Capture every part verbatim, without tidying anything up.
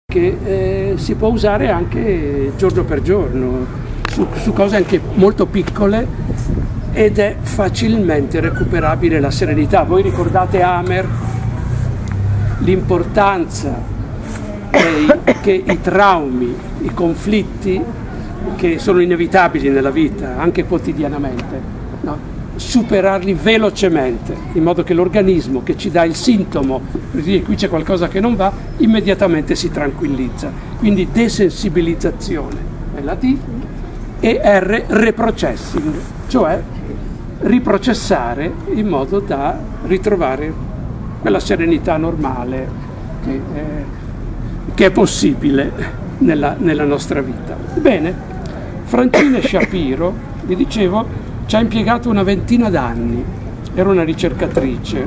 che eh, si può usare anche giorno per giorno, su, su cose anche molto piccole, ed è facilmente recuperabile la serenità. Voi ricordate Hammer, l'importanza che i traumi, i conflitti che sono inevitabili nella vita, anche quotidianamente, no? Superarli velocemente, in modo che l'organismo che ci dà il sintomo, per dire qui c'è qualcosa che non va, immediatamente si tranquillizza. Quindi desensibilizzazione è la D, e R, reprocessing, cioè riprocessare in modo da ritrovare quella serenità normale che è, che è possibile nella, nella nostra vita. Bene, Francine Shapiro, vi dicevo, ci ha impiegato una ventina d'anni, era una ricercatrice.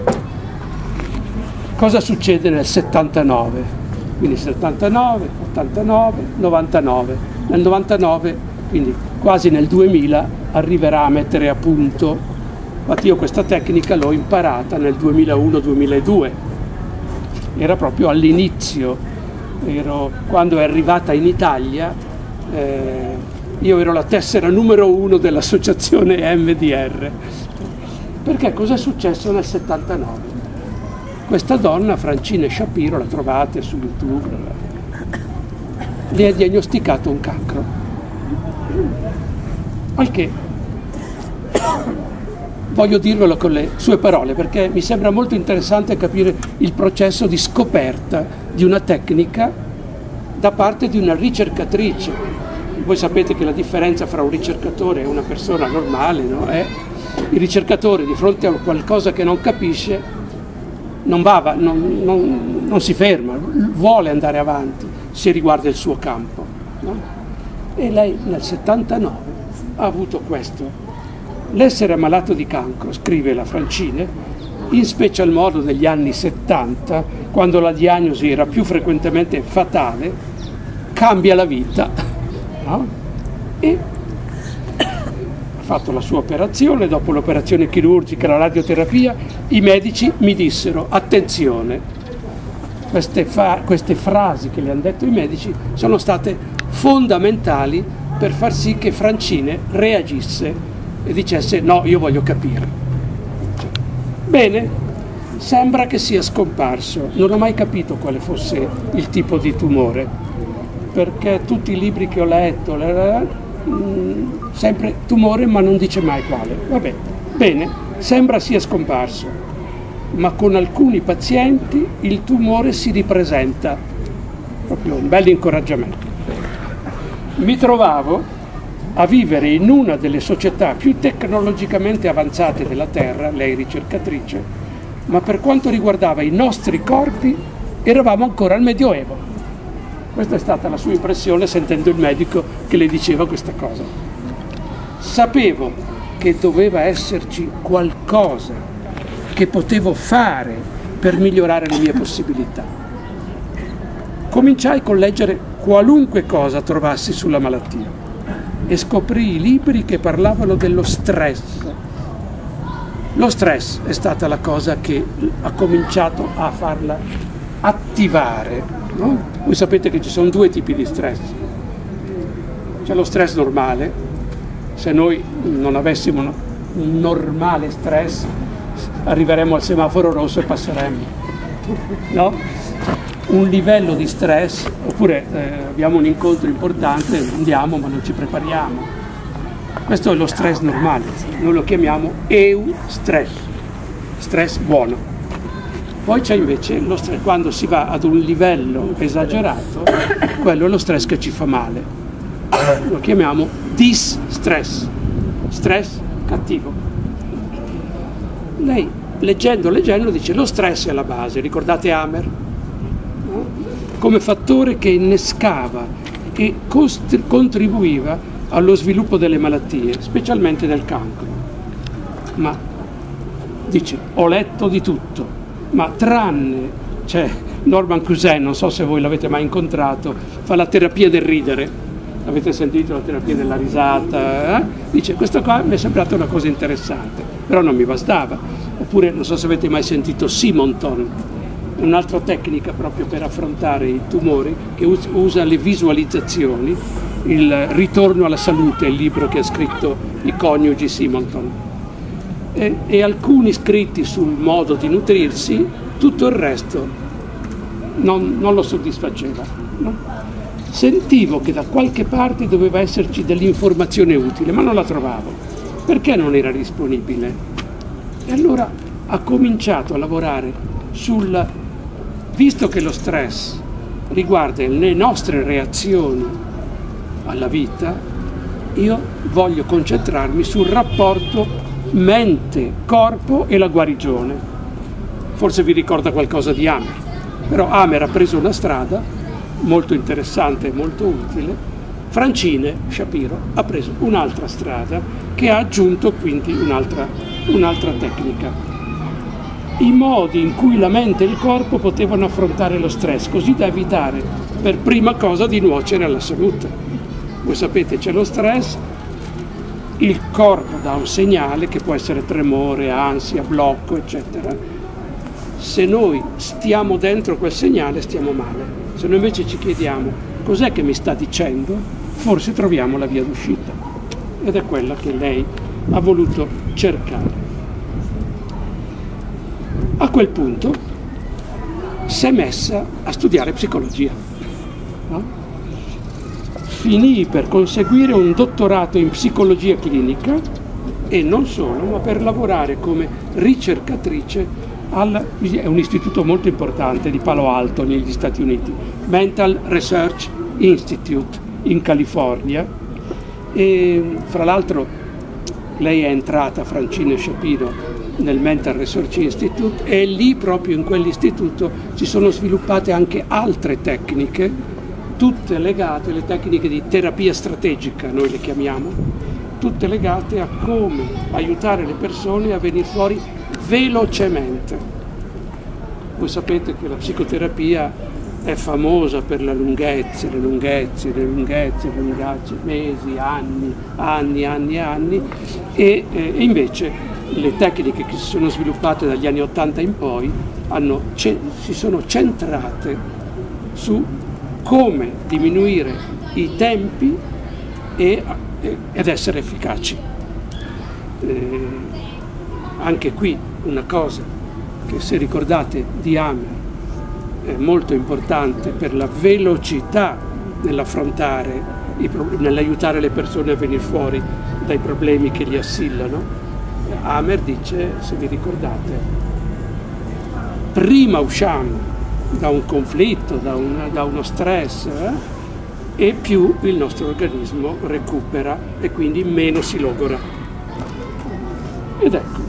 Cosa succede nel settantanove? Quindi settantanove, ottantanove, novantanove. Nel novantanove, quindi quasi nel duemila, arriverà a mettere a punto. Infatti io questa tecnica l'ho imparata nel duemilauno duemiladue. Era proprio all'inizio, ero, quando è arrivata in Italia, eh, io ero la tessera numero uno dell'associazione M D R. Perché cosa è successo nel settantanove? Questa donna, Francine Shapiro, la trovate su YouTube, le ha diagnosticato un cancro. Al che voglio dirvelo con le sue parole, perché mi sembra molto interessante capire il processo di scoperta di una tecnica da parte di una ricercatrice. Voi sapete che la differenza fra un ricercatore e una persona normale, no? È il ricercatore di fronte a qualcosa che non capisce non va, non, non, non si ferma, vuole andare avanti se riguarda il suo campo, no? E lei nel settantanove ha avuto questo. L'essere ammalato di cancro, scrive la Francine, in special modo negli anni settanta, quando la diagnosi era più frequentemente fatale, cambia la vita. No? E ha fatto la sua operazione. Dopo l'operazione chirurgica, la radioterapia, i medici mi dissero: attenzione, queste, fa queste frasi che le hanno detto i medici sono state fondamentali per far sì che Francine reagisse e dicesse: no, io voglio capire. Bene, sembra che sia scomparso. Non ho mai capito quale fosse il tipo di tumore, perché tutti i libri che ho letto, mh, sempre tumore, ma non dice mai quale. Vabbè, bene, sembra sia scomparso, ma con alcuni pazienti il tumore si ripresenta. Proprio un bel incoraggiamento. Mi trovavo a vivere in una delle società più tecnologicamente avanzate della Terra, lei ricercatrice, ma per quanto riguardava i nostri corpi eravamo ancora al Medioevo. Questa è stata la sua impressione sentendo il medico che le diceva questa cosa. Sapevo che doveva esserci qualcosa che potevo fare per migliorare le mie possibilità. Cominciai con leggere qualunque cosa trovassi sulla malattia e scoprì i libri che parlavano dello stress. Lo stress è stata la cosa che ha cominciato a farla attivare, no? Voi sapete che ci sono due tipi di stress. C'è lo stress normale. Se noi non avessimo un normale stress, arriveremo al semaforo rosso e passeremmo, no? Un livello di stress, oppure eh, abbiamo un incontro importante, andiamo ma non ci prepariamo. Questo è lo stress normale, noi lo chiamiamo eustress, stress buono. Poi c'è invece lo stress, quando si va ad un livello esagerato, quello è lo stress che ci fa male. Lo chiamiamo distress, stress cattivo. Lei, leggendo, leggendo, dice lo stress è la base, ricordate Hammer? Come fattore che innescava e contribuiva allo sviluppo delle malattie, specialmente del cancro. Ma, dice, ho letto di tutto, ma tranne, c'è Norman Cousin, non so se voi l'avete mai incontrato, fa la terapia del ridere, avete sentito la terapia della risata? Eh? Dice, questo qua mi è sembrata una cosa interessante, però non mi bastava. Oppure, non so se avete mai sentito Simonton. un'altra tecnica proprio per affrontare i tumori che usa le visualizzazioni, il Ritorno alla salute, il libro che ha scritto i coniugi Simonton, e, e alcuni scritti sul modo di nutrirsi, tutto il resto non, non lo soddisfaceva, no? Sentivo che da qualche parte doveva esserci dell'informazione utile, ma non la trovavo. Perché non era disponibile? E allora ha cominciato a lavorare sul, visto che lo stress riguarda le nostre reazioni alla vita, io voglio concentrarmi sul rapporto mente-corpo e la guarigione. Forse vi ricorda qualcosa di Amer, però Amer ha preso una strada molto interessante e molto utile. Francine Shapiro ha preso un'altra strada che ha aggiunto quindi un'altra, un'altra tecnica. I modi in cui la mente e il corpo potevano affrontare lo stress, così da evitare per prima cosa di nuocere alla salute. Voi sapete, c'è lo stress, il corpo dà un segnale che può essere tremore, ansia, blocco, eccetera. Se noi stiamo dentro quel segnale stiamo male. Se noi invece ci chiediamo cos'è che mi sta dicendo, forse troviamo la via d'uscita. Ed è quella che lei ha voluto cercare. A quel punto si è messa a studiare psicologia. No? Finì per conseguire un dottorato in psicologia clinica e non solo, ma per lavorare come ricercatrice al, è un istituto molto importante di Palo Alto negli Stati Uniti, Mental Research Institute in California, e fra l'altro lei è entrata, Francine Shapiro, nel Mental Research Institute, e lì proprio in quell'istituto si sono sviluppate anche altre tecniche, tutte legate, le tecniche di terapia strategica noi le chiamiamo, tutte legate a come aiutare le persone a venire fuori velocemente. Voi sapete che la psicoterapia è famosa per le lunghezze, le lunghezze, le lunghezze, le lunghezze, mesi, anni, anni, anni, anni, e eh, invece le tecniche che si sono sviluppate dagli anni ottanta in poi hanno, si sono centrate su come diminuire i tempi e, ed essere efficaci. Eh, anche qui una cosa che, se ricordate, di Amer è molto importante per la velocità nell'affrontare, nell'aiutare le persone a venire fuori dai problemi che li assillano. Amer dice, se vi ricordate, prima usciamo da un conflitto, da, un, da uno stress, eh, e più il nostro organismo recupera e quindi meno si logora. Ed ecco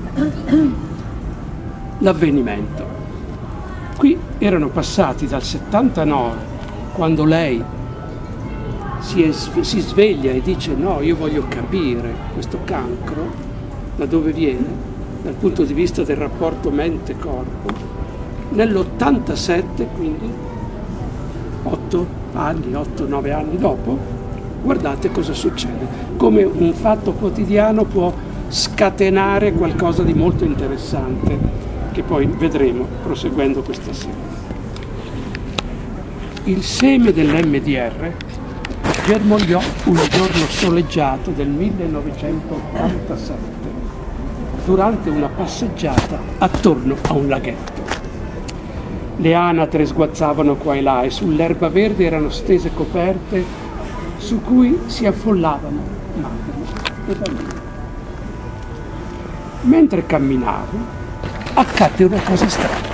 l'avvenimento. Qui erano passati dal settantanove, quando lei si, è, si sveglia e dice no, io voglio capire questo cancro, da dove viene, dal punto di vista del rapporto mente-corpo. Nell'ottantasette, quindi otto anni, otto nove anni dopo, guardate cosa succede, come un fatto quotidiano può scatenare qualcosa di molto interessante che poi vedremo proseguendo questa serie. Il seme dell'M D R germogliò un giorno soleggiato del millenovecentottantasette durante una passeggiata attorno a un laghetto. Le anatre sguazzavano qua e là e sull'erba verde erano stese coperte su cui si affollavano madri e bambini. Mentre camminavo, accadde una cosa strana.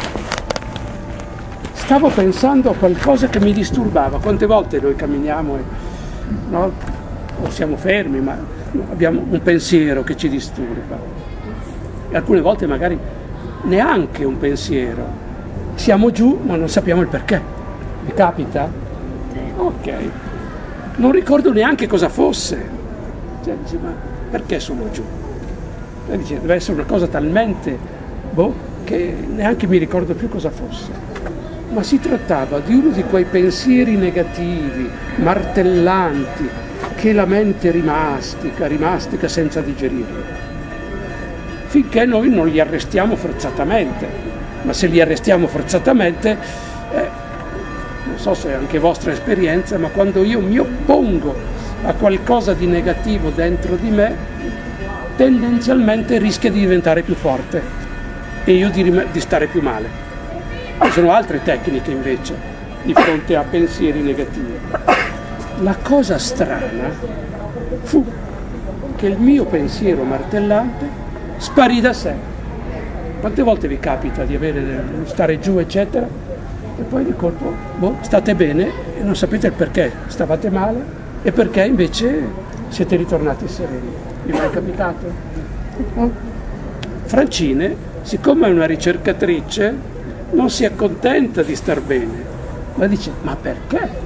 Stavo pensando a qualcosa che mi disturbava. Quante volte noi camminiamo e no, o siamo fermi, ma abbiamo un pensiero che ci disturba. E alcune volte magari neanche un pensiero. Siamo giù, ma non sappiamo il perché. Vi capita? Ok. Non ricordo neanche cosa fosse. Cioè, dice, ma perché sono giù? E dice, deve essere una cosa talmente, boh, che neanche mi ricordo più cosa fosse. Ma si trattava di uno di quei pensieri negativi, martellanti, che la mente rimastica, rimastica senza digerirli. Finché noi non li arrestiamo forzatamente. ma se li arrestiamo forzatamente, eh, non so se è anche vostra esperienza, ma quando io mi oppongo a qualcosa di negativo dentro di me, tendenzialmente rischia di diventare più forte e io di, di stare più male. Ci sono altre tecniche invece di fronte a pensieri negativi. La cosa strana fu che il mio pensiero martellante sparì da sé. Quante volte vi capita di avere, stare giù eccetera e poi di colpo boh, state bene e non sapete il perché stavate male e perché invece siete ritornati sereni? Vi è mai capitato? No? Francine, siccome è una ricercatrice, non si accontenta di star bene, ma dice: ma perché?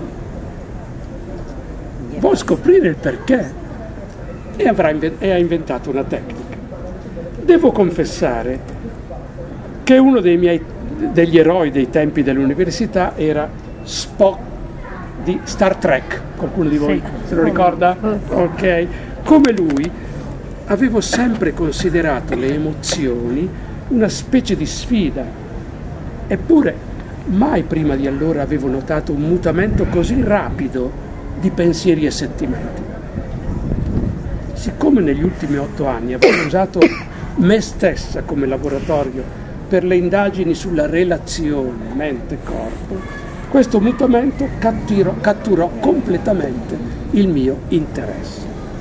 Vuol scoprire il perché e, avrà inven- e ha inventato una tecnica. Devo confessare che uno dei miei, degli eroi dei tempi dell'università era Spock di Star Trek. Qualcuno di voi sì. se lo ricorda? Ok. Come lui avevo sempre considerato le emozioni una specie di sfida, eppure mai prima di allora avevo notato un mutamento così rapido di pensieri e sentimenti. Siccome negli ultimi otto anni avevo usato me stessa come laboratorio per le indagini sulla relazione mente-corpo, questo mutamento catturò, catturò completamente il mio interesse.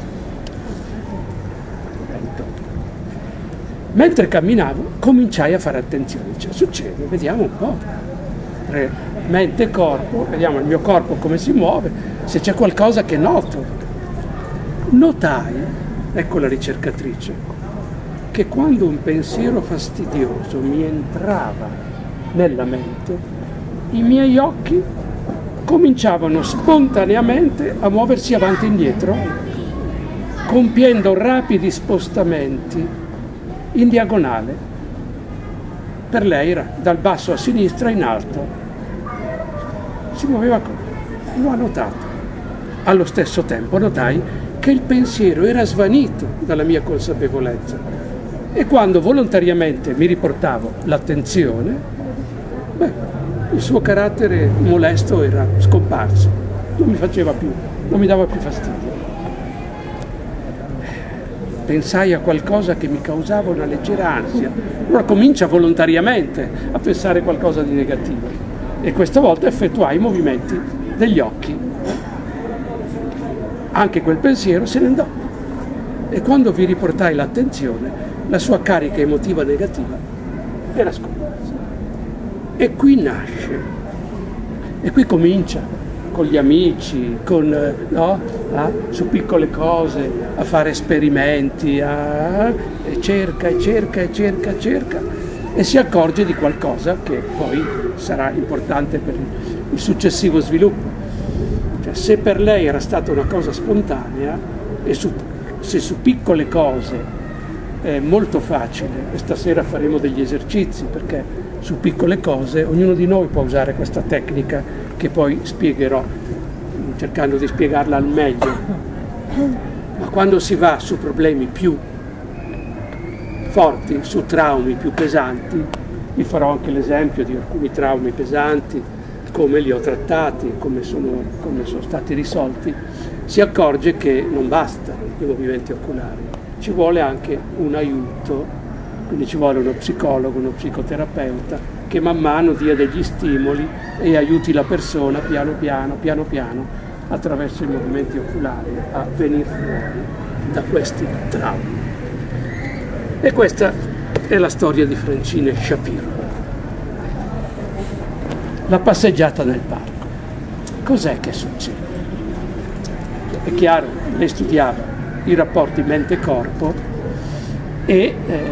Mentre camminavo cominciai a fare attenzione, cioè succede, vediamo un po', mente e corpo, vediamo il mio corpo come si muove, se c'è qualcosa che noto. Notai, ecco la ricercatrice, che quando un pensiero fastidioso mi entrava nella mente, i miei occhi cominciavano spontaneamente a muoversi avanti e indietro, compiendo rapidi spostamenti in diagonale. Per lei era dal basso a sinistra in alto. Si muoveva così. L'ho notato. Allo stesso tempo notai che il pensiero era svanito dalla mia consapevolezza e quando volontariamente mi riportavo l'attenzione, beh, il suo carattere molesto era scomparso, non mi faceva più, non mi dava più fastidio. Pensai a qualcosa che mi causava una leggera ansia, allora comincia volontariamente a pensare qualcosa di negativo e questa volta effettuai i movimenti degli occhi. Anche quel pensiero se ne andò e quando vi riportai l'attenzione la sua carica emotiva negativa era scomparsa. E qui nasce, e qui comincia con gli amici, con, no, a, su piccole cose, a fare esperimenti, a, e cerca, e cerca, e cerca, cerca, e si accorge di qualcosa che poi sarà importante per il successivo sviluppo. Cioè, se per lei era stata una cosa spontanea, e su, se su piccole cose è molto facile, e stasera faremo degli esercizi, perché su piccole cose ognuno di noi può usare questa tecnica che poi spiegherò, cercando di spiegarla al meglio. Ma quando si va su problemi più forti, su traumi più pesanti, vi farò anche l'esempio di alcuni traumi pesanti, come li ho trattati, come sono, come sono stati risolti, si accorge che non bastano i movimenti oculari, ci vuole anche un aiuto, quindi ci vuole uno psicologo, uno psicoterapeuta che man mano dia degli stimoli e aiuti la persona piano piano, piano piano, attraverso i movimenti oculari a venire fuori da questi traumi. E questa è la storia di Francine Shapiro. La passeggiata nel parco. Cos'è che succede? È chiaro, lei studiava i rapporti mente-corpo e eh,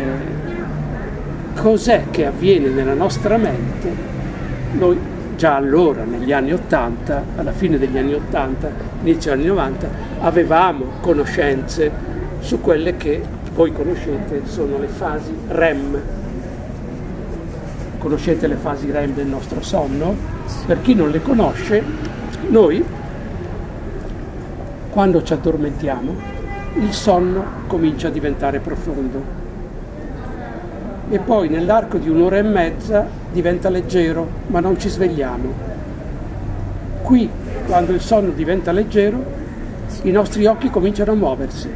cos'è che avviene nella nostra mente. Noi già allora, negli anni Ottanta, alla fine degli anni Ottanta, inizio anni Novanta, avevamo conoscenze su quelle che voi conoscete, sono le fasi R E M. Conoscete le fasi R E M del nostro sonno? Per chi non le conosce, noi, quando ci addormentiamo, il sonno comincia a diventare profondo. e poi nell'arco di un'ora e mezza diventa leggero, ma non ci svegliamo. Qui, quando il sonno diventa leggero, i nostri occhi cominciano a muoversi.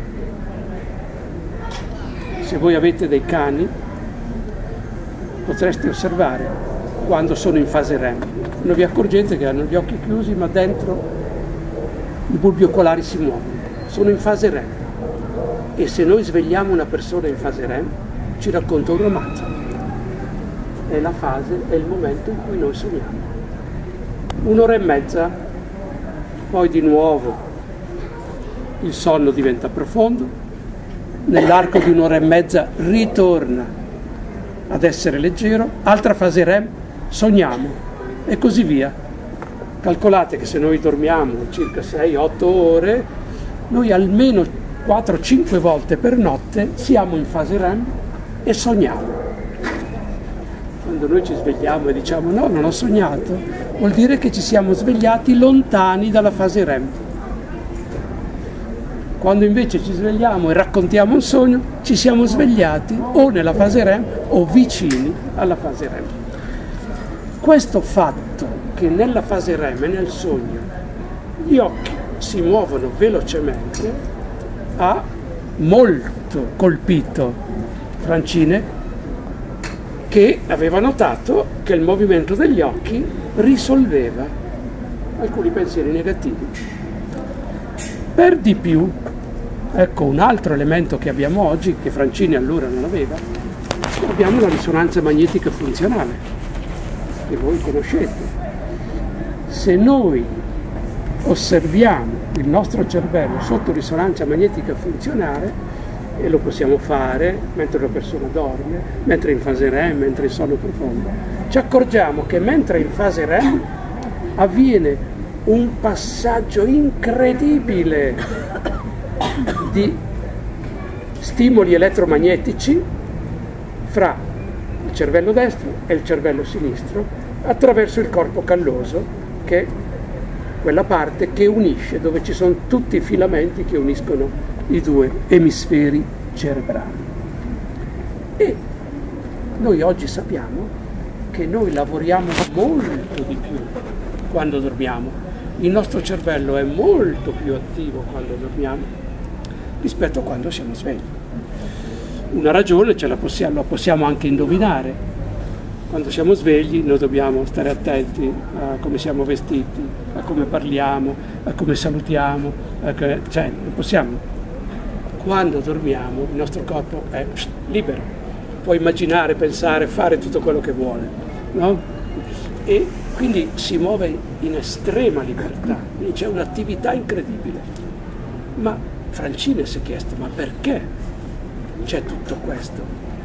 Se voi avete dei cani, potreste osservare quando sono in fase R E M. Non vi accorgete che hanno gli occhi chiusi, ma dentro i bulbi oculari si muovono. Sono in fase R E M. E se noi svegliamo una persona in fase R E M, ci racconta un romanzo. È la fase, è il momento in cui noi sogniamo. Un'ora e mezza, poi di nuovo il sonno diventa profondo, nell'arco di un'ora e mezza ritorna ad essere leggero, altra fase R E M, sogniamo e così via. Calcolate che se noi dormiamo circa sei otto ore, noi almeno quattro cinque volte per notte siamo in fase R E M e sogniamo. Quando noi ci svegliamo e diciamo no, non ho sognato, vuol dire che ci siamo svegliati lontani dalla fase R E M. Quando invece ci svegliamo e raccontiamo un sogno, ci siamo svegliati o nella fase R E M o vicini alla fase R E M. Questo fatto che nella fase R E M e nel sogno gli occhi si muovono velocemente ha molto colpito Francine, che aveva notato che il movimento degli occhi risolveva alcuni pensieri negativi. Per di più, ecco un altro elemento che abbiamo oggi, che Francine allora non aveva, abbiamo la risonanza magnetica funzionale, che voi conoscete. Se noi osserviamo il nostro cervello sotto risonanza magnetica funzionale, e lo possiamo fare mentre una persona dorme, mentre è in fase R E M, mentre è in sonno profondo, ci accorgiamo che mentre è in fase R E M avviene un passaggio incredibile di stimoli elettromagnetici fra il cervello destro e il cervello sinistro attraverso il corpo calloso, che è quella parte che unisce, dove ci sono tutti i filamenti che uniscono i due emisferi cerebrali. E noi oggi sappiamo che noi lavoriamo molto di più quando dormiamo. Il nostro cervello è molto più attivo quando dormiamo rispetto a quando siamo svegli. Una ragione ce la possiamo, la possiamo anche indovinare. Quando siamo svegli noi dobbiamo stare attenti a come siamo vestiti, a come parliamo, a come salutiamo, a che, cioè non possiamo. Quando dormiamo il nostro corpo è pst, libero, può immaginare, pensare, fare tutto quello che vuole, no? E quindi si muove in estrema libertà, quindi c'è un'attività incredibile. Ma Francine si è chiesto, ma perché c'è tutto questo?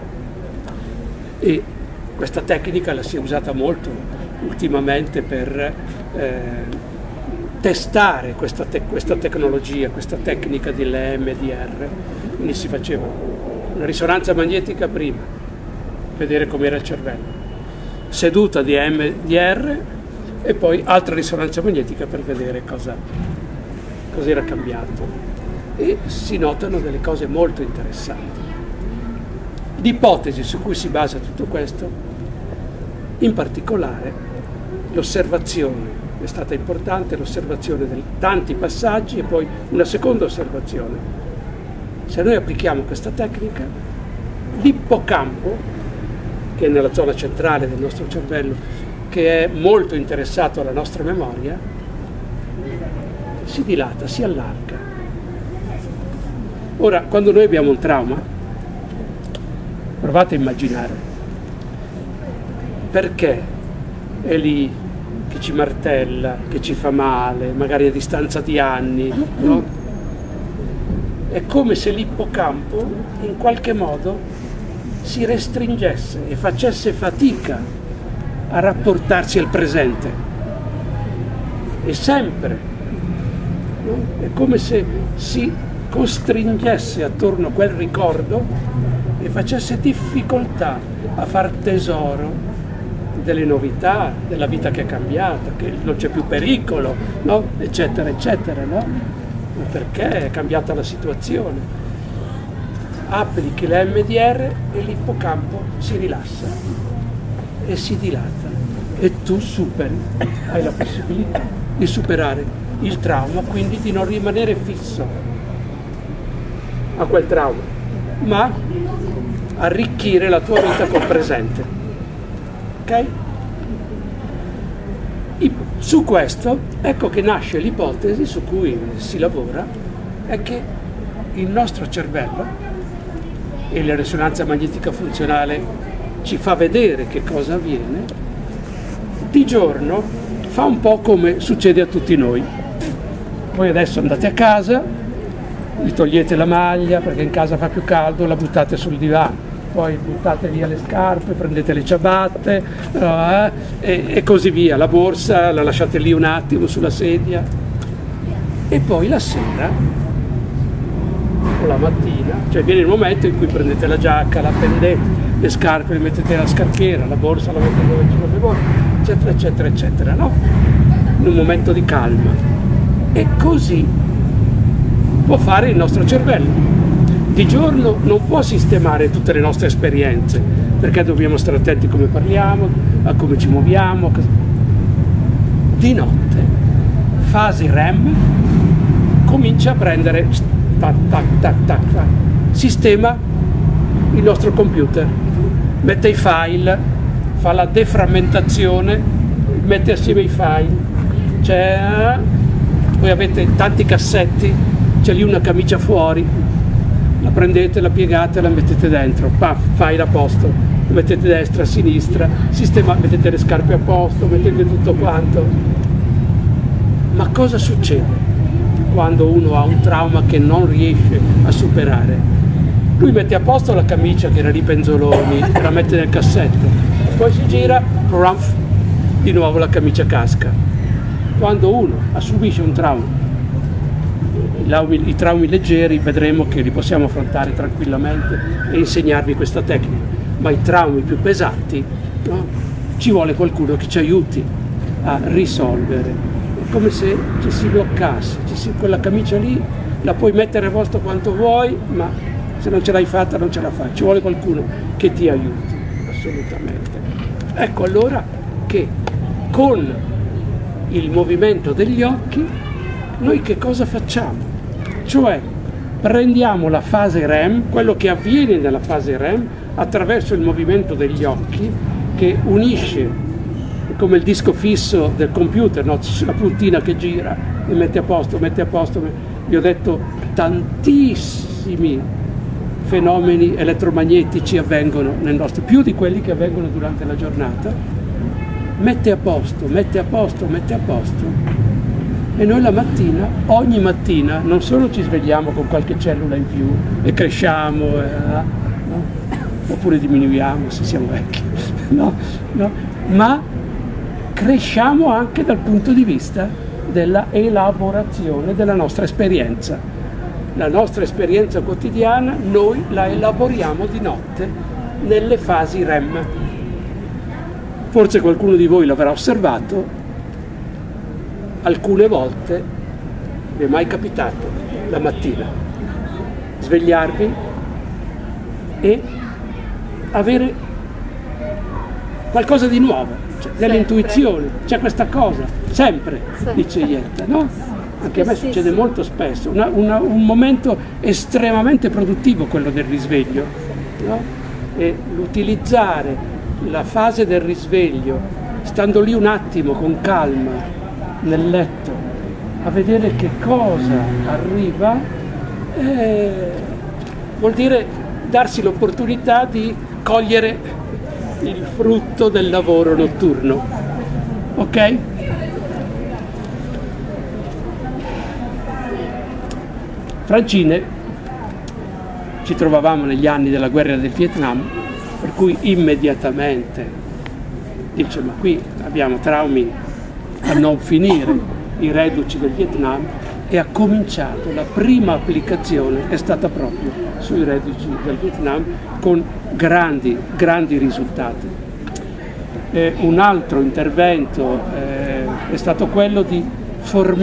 E questa tecnica la si è usata molto ultimamente per eh, testare questa, te questa tecnologia, questa tecnica di E M D R. Quindi si faceva una risonanza magnetica prima, vedere com'era il cervello, seduta di E M D R e poi altra risonanza magnetica per vedere cosa, cosa era cambiato. E si notano delle cose molto interessanti. L'ipotesi su cui si basa tutto questo, in particolare l'osservazione, è stata importante l'osservazione di tanti passaggi e poi una seconda osservazione. Se noi applichiamo questa tecnica, l'ippocampo, che è nella zona centrale del nostro cervello, che è molto interessato alla nostra memoria, si dilata, si allarga. Ora, quando noi abbiamo un trauma, provate a immaginare perché è lì che ci martella, che ci fa male, magari a distanza di anni, no? È come se l'ippocampo in qualche modo si restringesse e facesse fatica a rapportarsi al presente. E sempre, no? È come se si costringesse attorno a quel ricordo e facesse difficoltà a far tesoro delle novità, della vita che è cambiata, che non c'è più pericolo, no? Eccetera, eccetera, no? Perché è cambiata la situazione. applichi la M D R e l'ippocampo si rilassa e si dilata e tu superi, hai la possibilità di superare il trauma, quindi di non rimanere fisso a quel trauma, ma arricchire la tua vita col presente. Ok? Su questo ecco che nasce l'ipotesi su cui si lavora, è che il nostro cervello, e la risonanza magnetica funzionale ci fa vedere che cosa avviene, di giorno fa un po' come succede a tutti noi. Voi adesso andate a casa, vi togliete la maglia perché in casa fa più caldo, la buttate sul divano, poi buttate via le scarpe, prendete le ciabatte eh, e, e così via, la borsa la lasciate lì un attimo sulla sedia e poi la sera o la mattina, cioè viene il momento in cui prendete la giacca, la appendete, le scarpe le mettete nella scarpiera, la borsa la mettete dove ci vuole voi, eccetera eccetera eccetera, no? In un momento di calma. E così può fare il nostro cervello. Di giorno non può sistemare tutte le nostre esperienze, perché dobbiamo stare attenti a come parliamo, a come ci muoviamo. Di notte, fase R E M, comincia a prendere tac tac tac tac, tac. Sistema il nostro computer, mette i file, fa la deframmentazione, mette assieme i file, c'è, voi avete tanti cassetti, c'è lì una camicia fuori, la prendete, la piegate, la mettete dentro, paf, file a posto, lo mettete destra, sinistra, sistema, mettete le scarpe a posto, mettete tutto quanto. Ma cosa succede quando uno ha un trauma che non riesce a superare? Lui mette a posto la camicia che era di penzoloni, la mette nel cassetto, poi si gira, prumf, di nuovo la camicia casca. Quando uno subisce un trauma, i traumi leggeri vedremo che li possiamo affrontare tranquillamente e insegnarvi questa tecnica, ma i traumi più pesanti, no? Ci vuole qualcuno che ci aiuti a risolvere. È come se ci si bloccasse, ci si, quella camicia lì la puoi mettere a posto quanto vuoi, ma se non ce l'hai fatta non ce la fai, ci vuole qualcuno che ti aiuti, assolutamente. Ecco allora che con il movimento degli occhi noi che cosa facciamo? Cioè prendiamo la fase R E M, quello che avviene nella fase R E M, attraverso il movimento degli occhi che unisce, come il disco fisso del computer, no? La puntina che gira e mette a posto, mette a posto. Vi ho detto tantissimi fenomeni elettromagnetici avvengono nel nostro, più di quelli che avvengono durante la giornata. Mette a posto, mette a posto, mette a posto. E noi la mattina, ogni mattina, non solo ci svegliamo con qualche cellula in più e cresciamo, eh, no? Oppure diminuiamo se siamo vecchi, no? No? Ma cresciamo anche dal punto di vista della elaborazione della nostra esperienza. La nostra esperienza quotidiana noi la elaboriamo di notte nelle fasi R E M. Forse qualcuno di voi l'avrà osservato. Alcune volte vi è mai capitato la mattina svegliarvi e avere qualcosa di nuovo, cioè delle intuizioni, c'è questa cosa, sempre, sempre. Dice Jetta, no? Anche a me succede molto spesso, una, una, un momento estremamente produttivo quello del risveglio, no? E l'utilizzare la fase del risveglio, stando lì un attimo con calma, nel letto, a vedere che cosa arriva, eh, vuol dire darsi l'opportunità di cogliere il frutto del lavoro notturno. Ok? Francine, ci trovavamo negli anni della guerra del Vietnam, per cui immediatamente dice: ma qui abbiamo traumi a non finire, i reduci del Vietnam, e ha cominciato, la prima applicazione è stata proprio sui reduci del Vietnam con grandi, grandi risultati. Eh, un altro intervento eh, è stato quello di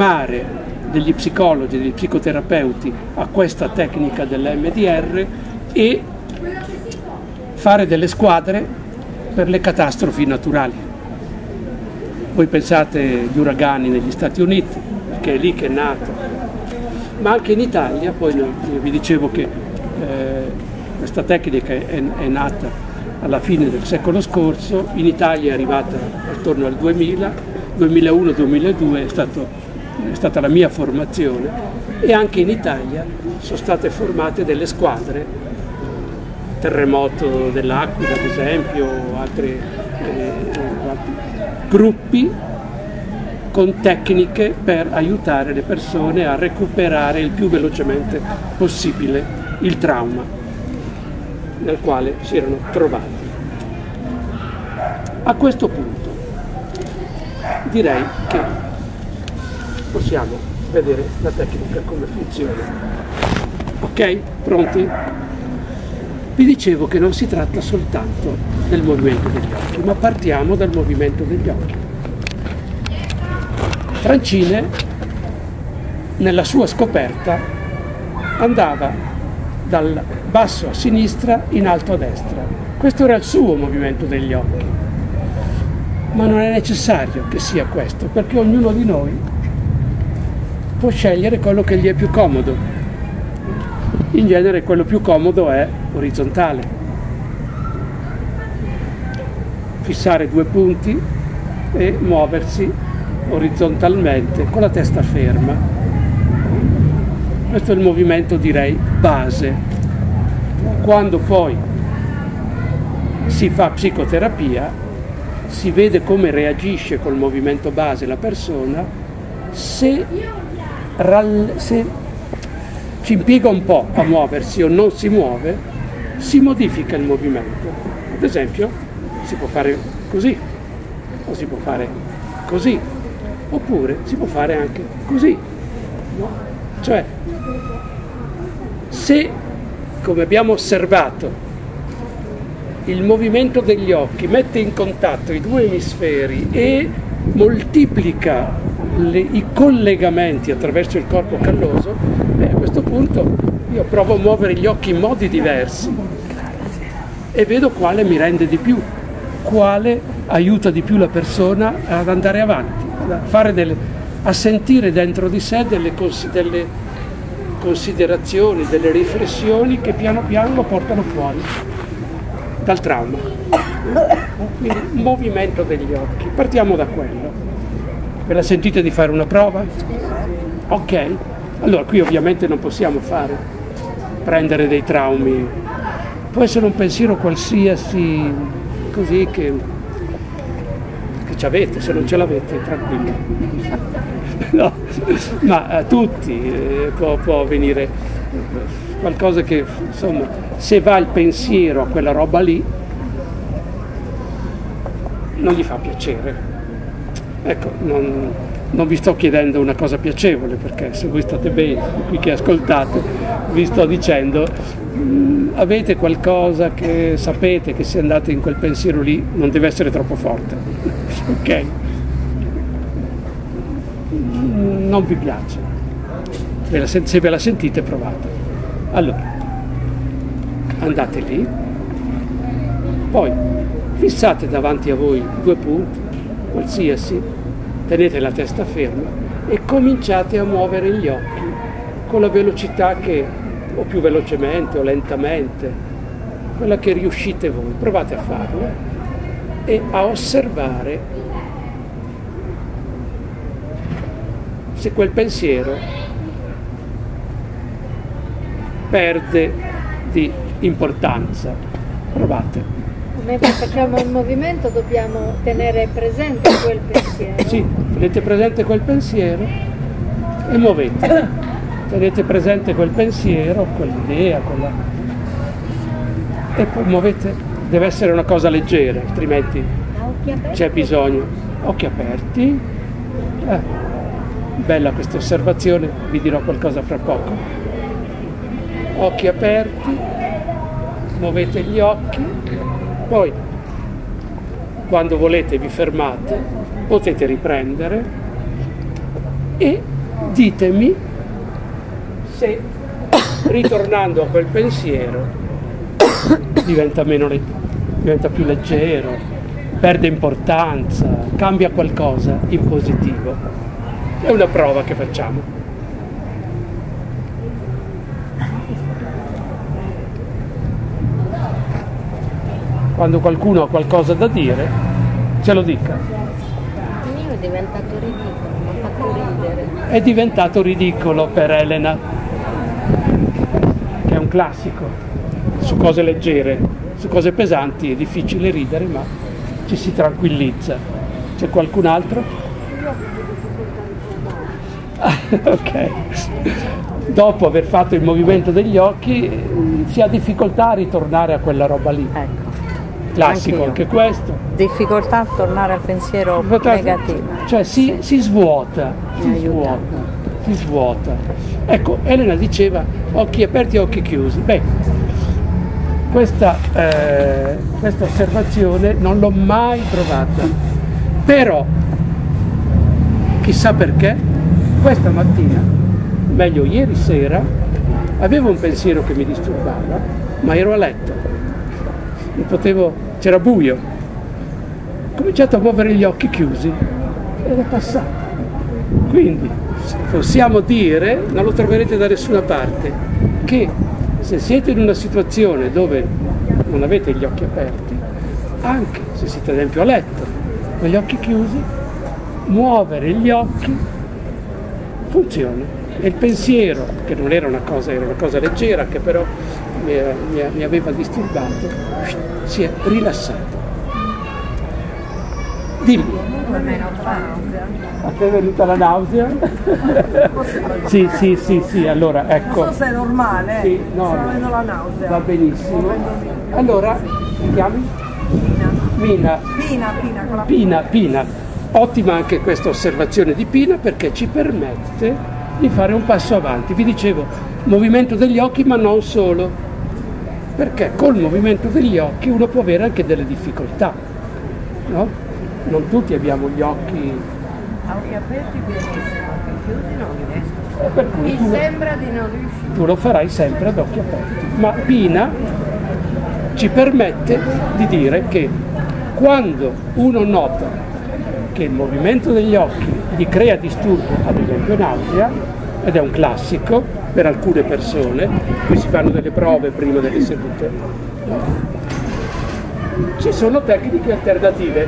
formare degli psicologi, degli psicoterapeuti a questa tecnica dell'M D R, e fare delle squadre per le catastrofi naturali. Voi pensate agli uragani negli Stati Uniti, che è lì che è nato, ma anche in Italia. Poi io vi dicevo che eh, questa tecnica è, è nata alla fine del secolo scorso, in Italia è arrivata attorno al duemila, duemilauno duemiladue è, stato, è stata la mia formazione, e anche in Italia sono state formate delle squadre, terremoto dell'Aquila ad esempio, altri eh, gruppi con tecniche per aiutare le persone a recuperare il più velocemente possibile il trauma nel quale si erano trovati. A questo punto direi che possiamo vedere la tecnica come funziona. Ok? Pronti? Vi dicevo che non si tratta soltanto del movimento degli occhi, ma partiamo dal movimento degli occhi. Francine, nella sua scoperta, andava dal basso a sinistra in alto a destra. Questo era il suo movimento degli occhi. Ma non è necessario che sia questo, perché ognuno di noi può scegliere quello che gli è più comodo. In genere quello più comodo è orizzontale. Fissare due punti e muoversi orizzontalmente con la testa ferma. Questo è il movimento, direi, base. Quando poi si fa psicoterapia, si vede come reagisce col movimento base la persona. Se, se ci impiega un po' a muoversi o non si muove, si modifica il movimento. Ad esempio, si può fare così, o si può fare così, oppure si può fare anche così. No? Cioè, se, come abbiamo osservato, il movimento degli occhi mette in contatto i due emisferi e moltiplica le, i collegamenti attraverso il corpo calloso, beh, a questo punto io provo a muovere gli occhi in modi diversi e vedo quale mi rende di più, quale aiuta di più la persona ad andare avanti, a, fare delle, a sentire dentro di sé delle, delle considerazioni, delle riflessioni che piano piano lo portano fuori dal trauma. Quindi movimento degli occhi, partiamo da quello. Ve la sentite di fare una prova? Ok, allora qui ovviamente non possiamo fare, prendere dei traumi, può essere un pensiero qualsiasi, così che, che ci avete, se non ce l'avete tranquillo. No, ma a tutti eh, può, può venire qualcosa che, insomma, se va il pensiero a quella roba lì, non gli fa piacere. Ecco, non, non vi sto chiedendo una cosa piacevole, perché se voi state bene, qui che ascoltate, vi sto dicendo, mh, avete qualcosa che sapete che se andate in quel pensiero lì non deve essere troppo forte, ok? Non vi piace. Ve la, se ve la sentite, provate. Allora, andate lì, poi fissate davanti a voi due punti, qualsiasi, tenete la testa ferma e cominciate a muovere gli occhi con la velocità che, o più velocemente o lentamente, quella che riuscite voi. Provate a farlo e a osservare se quel pensiero perde di importanza. Provate. Mentre facciamo il movimento dobbiamo tenere presente quel pensiero. Sì, tenete presente quel pensiero e muovete. Tenete presente quel pensiero, quell'idea, quella... e poi muovete. Deve essere una cosa leggera, altrimenti c'è bisogno. Occhi aperti. Eh, bella questa osservazione, vi dirò qualcosa fra poco. Occhi aperti, muovete gli occhi. Poi, quando volete, vi fermate, potete riprendere e ditemi se, ritornando a quel pensiero, diventa, meno, diventa più leggero, perde importanza, cambia qualcosa in positivo. È una prova che facciamo. Quando qualcuno ha qualcosa da dire, ce lo dica. Il mio è diventato ridicolo, mi ha fatto ridere. È diventato ridicolo per Elena, che è un classico. Su cose leggere, su cose pesanti è difficile ridere, ma ci si tranquillizza. C'è qualcun altro? Ok. Dopo aver fatto il movimento degli occhi si ha difficoltà a ritornare a quella roba lì. Ecco. Classico Anch'io. anche questo. Difficoltà a tornare al pensiero negativo. Cioè si, si svuota, si Mi aiuta. svuota, si svuota. Ecco, Elena diceva occhi aperti e occhi chiusi. Beh, questa, eh, questa osservazione non l'ho mai trovata. Però, chissà perché, questa mattina, meglio ieri sera, avevo un pensiero che mi disturbava, ma ero a letto. Non potevo, c'era buio. Ho cominciato a muovere gli occhi chiusi ed è passato. Quindi possiamo dire, non lo troverete da nessuna parte, che se siete in una situazione dove non avete gli occhi aperti, anche se siete ad esempio a letto con gli occhi chiusi, muovere gli occhi funziona. E il pensiero, che non era una cosa, era una cosa leggera, che però mi, mi, mi aveva disturbato, si è rilassato. Dimmi. A te è venuta la nausea? Sì, sì, sì, sì, allora ecco. Non so se è normale, Sì, no, sto no. avendo la nausea. Va benissimo. Allora, ti chiami? Mina. Pina, Pina, con la Pina, Pina. Ottima anche questa osservazione di Pina perché ci permette di fare un passo avanti. Vi dicevo, movimento degli occhi, ma non solo. Perché col movimento degli occhi uno può avere anche delle difficoltà, no? Non tutti abbiamo gli occhi. A occhi aperti benissimo, occhi chiusi non riesco. eh, Per cui Mi tu, sembra di non riuscire. tu lo farai sempre ad occhi aperti. Ma Pina ci permette di dire che quando uno nota che il movimento degli occhi gli crea disturbo, ad esempio nausea, ed è un classico per alcune persone, qui si fanno delle prove prima delle sedute, ci sono tecniche alternative.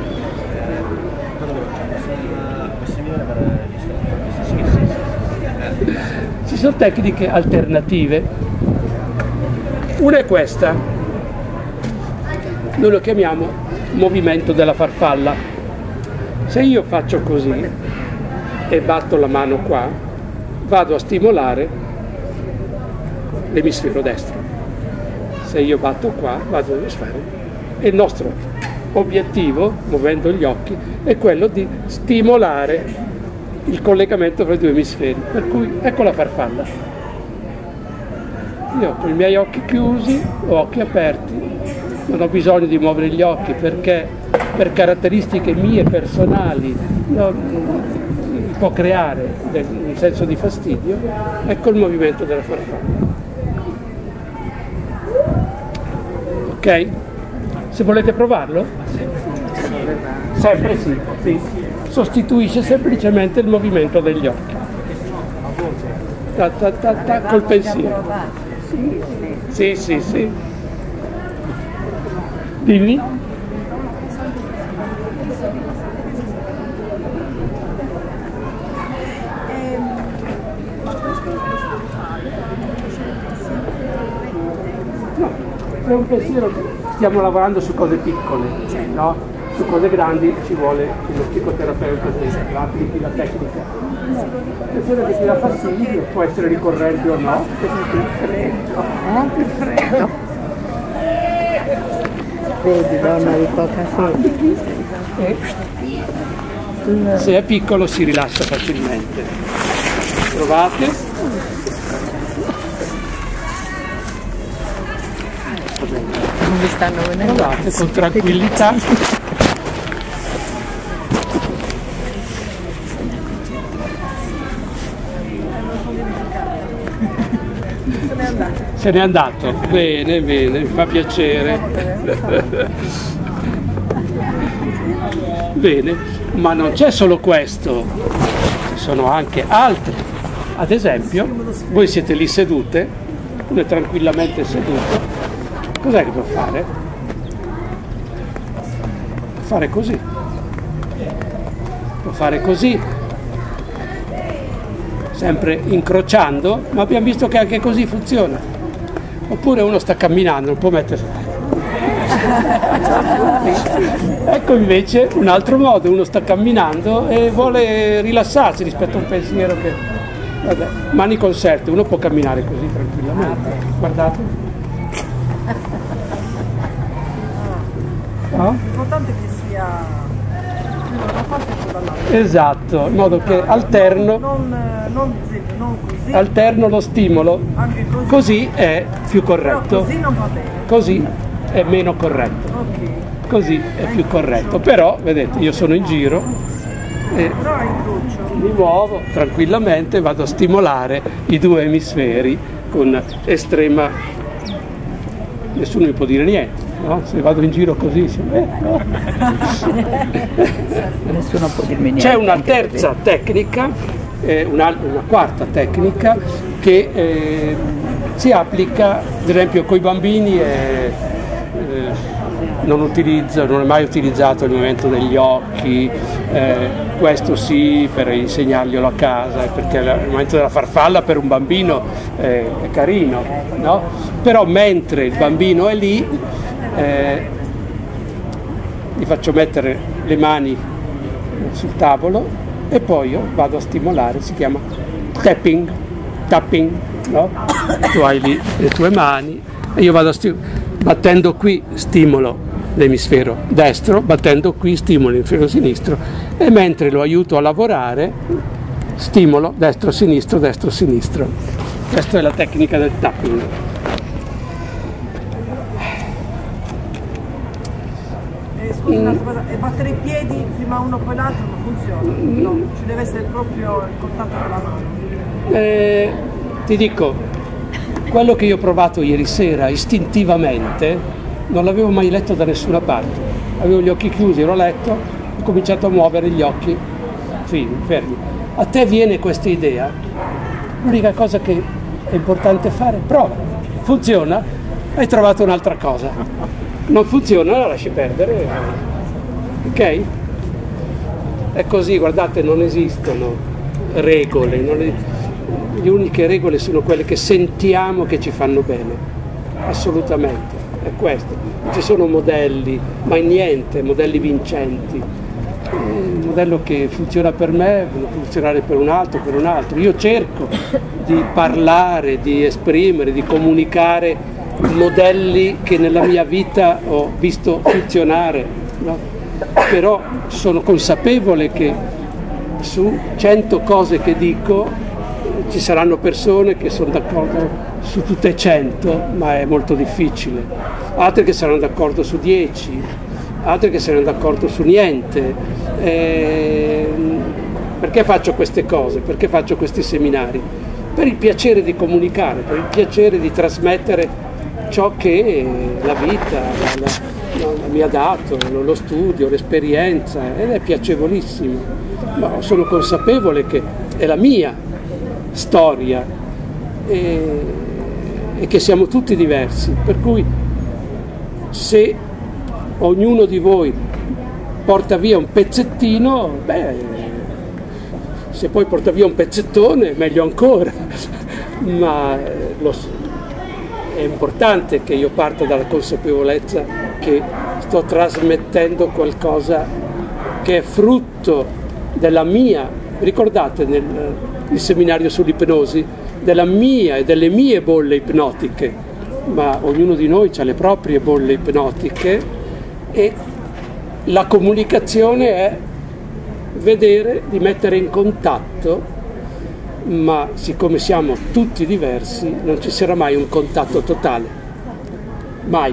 Sì, sì, sì. Ci sono tecniche alternative. Una è questa, noi lo chiamiamo movimento della farfalla. Se io faccio così e batto la mano qua, vado a stimolare l'emisfero destro. Se io batto qua, vado all'emisfero. E il nostro obiettivo, muovendo gli occhi, è quello di stimolare il collegamento tra i due emisferi. Per cui ecco la farfalla. Io con i miei occhi chiusi o occhi aperti non ho bisogno di muovere gli occhi perché per caratteristiche mie personali non, può creare del, un senso di fastidio. Ecco il movimento della farfalla. Ok? Se volete provarlo? Sempre sì, sì. Sostituisce semplicemente il movimento degli occhi. Ta, ta, ta, ta, col pensiero. Sì, sì, sì. Dimmi. No, è un pensiero che stiamo lavorando su cose piccole, no? Su cose grandi ci vuole uno psicoterapeuta che applichi la tecnica. Il pensiero che ti dà fastidio può essere ricorrente o no. Anche freddo. Vedi, donna di poca fede. E se è piccolo si rilassa facilmente. Provate. Non mi stanno venendo. Provate con tranquillità. Se n'è andato. Se n'è andato, bene, bene, mi fa piacere. Bene, ma non c'è solo questo, ci sono anche altri. Ad esempio, voi siete lì sedute, uno è tranquillamente seduto, cos'è che può fare? Può fare così, può fare così, sempre incrociando, ma abbiamo visto che anche così funziona. Oppure uno sta camminando, non può mettersi. Ecco invece un altro modo, uno sta camminando e vuole rilassarsi rispetto a un pensiero che... Vabbè, mani conserte, uno può camminare così tranquillamente, guardate. No? L'importante è che sia una parte e dall'altra. Esatto, in modo che alterno, Non, non, non così, alterno lo stimolo, anche così. così è più Però corretto, così non va bene. così è meno corretto. Ok. Così è più corretto, però vedete io sono in giro e Però è incrocio. mi muovo tranquillamente, vado a stimolare i due emisferi con estrema... nessuno mi può dire niente, no? Se vado in giro così si... eh, no. Nessuno può dirmi niente. C'è una terza tecnica, eh, una, una quarta tecnica che eh, si applica ad esempio con i bambini e eh, non utilizzo, non è mai utilizzato il movimento degli occhi, eh, questo sì per insegnarglielo a casa, perché il movimento della farfalla per un bambino eh, è carino, no? Però mentre il bambino è lì eh, gli faccio mettere le mani sul tavolo e poi io vado a stimolare, si chiama tapping, tapping, no? Tu hai lì le tue mani e io vado a stimolare, battendo qui stimolo l'emisfero destro, battendo qui stimolo l'emisfero sinistro e mentre lo aiuto a lavorare stimolo destro-sinistro, destro-sinistro. Questa è la tecnica del tapping. Eh, scusi un'altra cosa, e battere i piedi prima uno poi l'altro non funziona, no, ci deve essere proprio il contatto con la mano. Eh, ti dico, quello che io ho provato ieri sera istintivamente non l'avevo mai letto da nessuna parte. Avevo gli occhi chiusi, ero a letto, ho cominciato a muovere gli occhi, fermi, fermi. A te viene questa idea, l'unica cosa che è importante fare, prova. Funziona, hai trovato un'altra cosa. Non funziona, la lasci perdere. Ok? È così, guardate, non esistono regole, non è... le uniche regole sono quelle che sentiamo che ci fanno bene, assolutamente, è questo. Non ci sono modelli, mai niente, modelli vincenti. Il modello che funziona per me può funzionare per un altro, per un altro. Io cerco di parlare, di esprimere, di comunicare modelli che nella mia vita ho visto funzionare, no? Però sono consapevole che su cento cose che dico ci saranno persone che sono d'accordo su tutte e cento, ma è molto difficile, altre che saranno d'accordo su dieci, altre che saranno d'accordo su niente. Eh, perché faccio queste cose? Perché faccio questi seminari? Per il piacere di comunicare, per il piacere di trasmettere ciò che la vita la, la, la, mi ha dato, lo, lo studio, l'esperienza, ed è piacevolissimo, ma sono consapevole che è la mia storia e, e che siamo tutti diversi, per cui se ognuno di voi porta via un pezzettino, beh, se poi porta via un pezzettone meglio ancora, ma lo, è importante che io parta dalla consapevolezza che sto trasmettendo qualcosa che è frutto della mia, ricordate nel, nel seminario sull'ipnosi, della mia e delle mie bolle ipnotiche, ma ognuno di noi ha le proprie bolle ipnotiche e la comunicazione è vedere di mettere in contatto, ma siccome siamo tutti diversi non ci sarà mai un contatto totale, mai,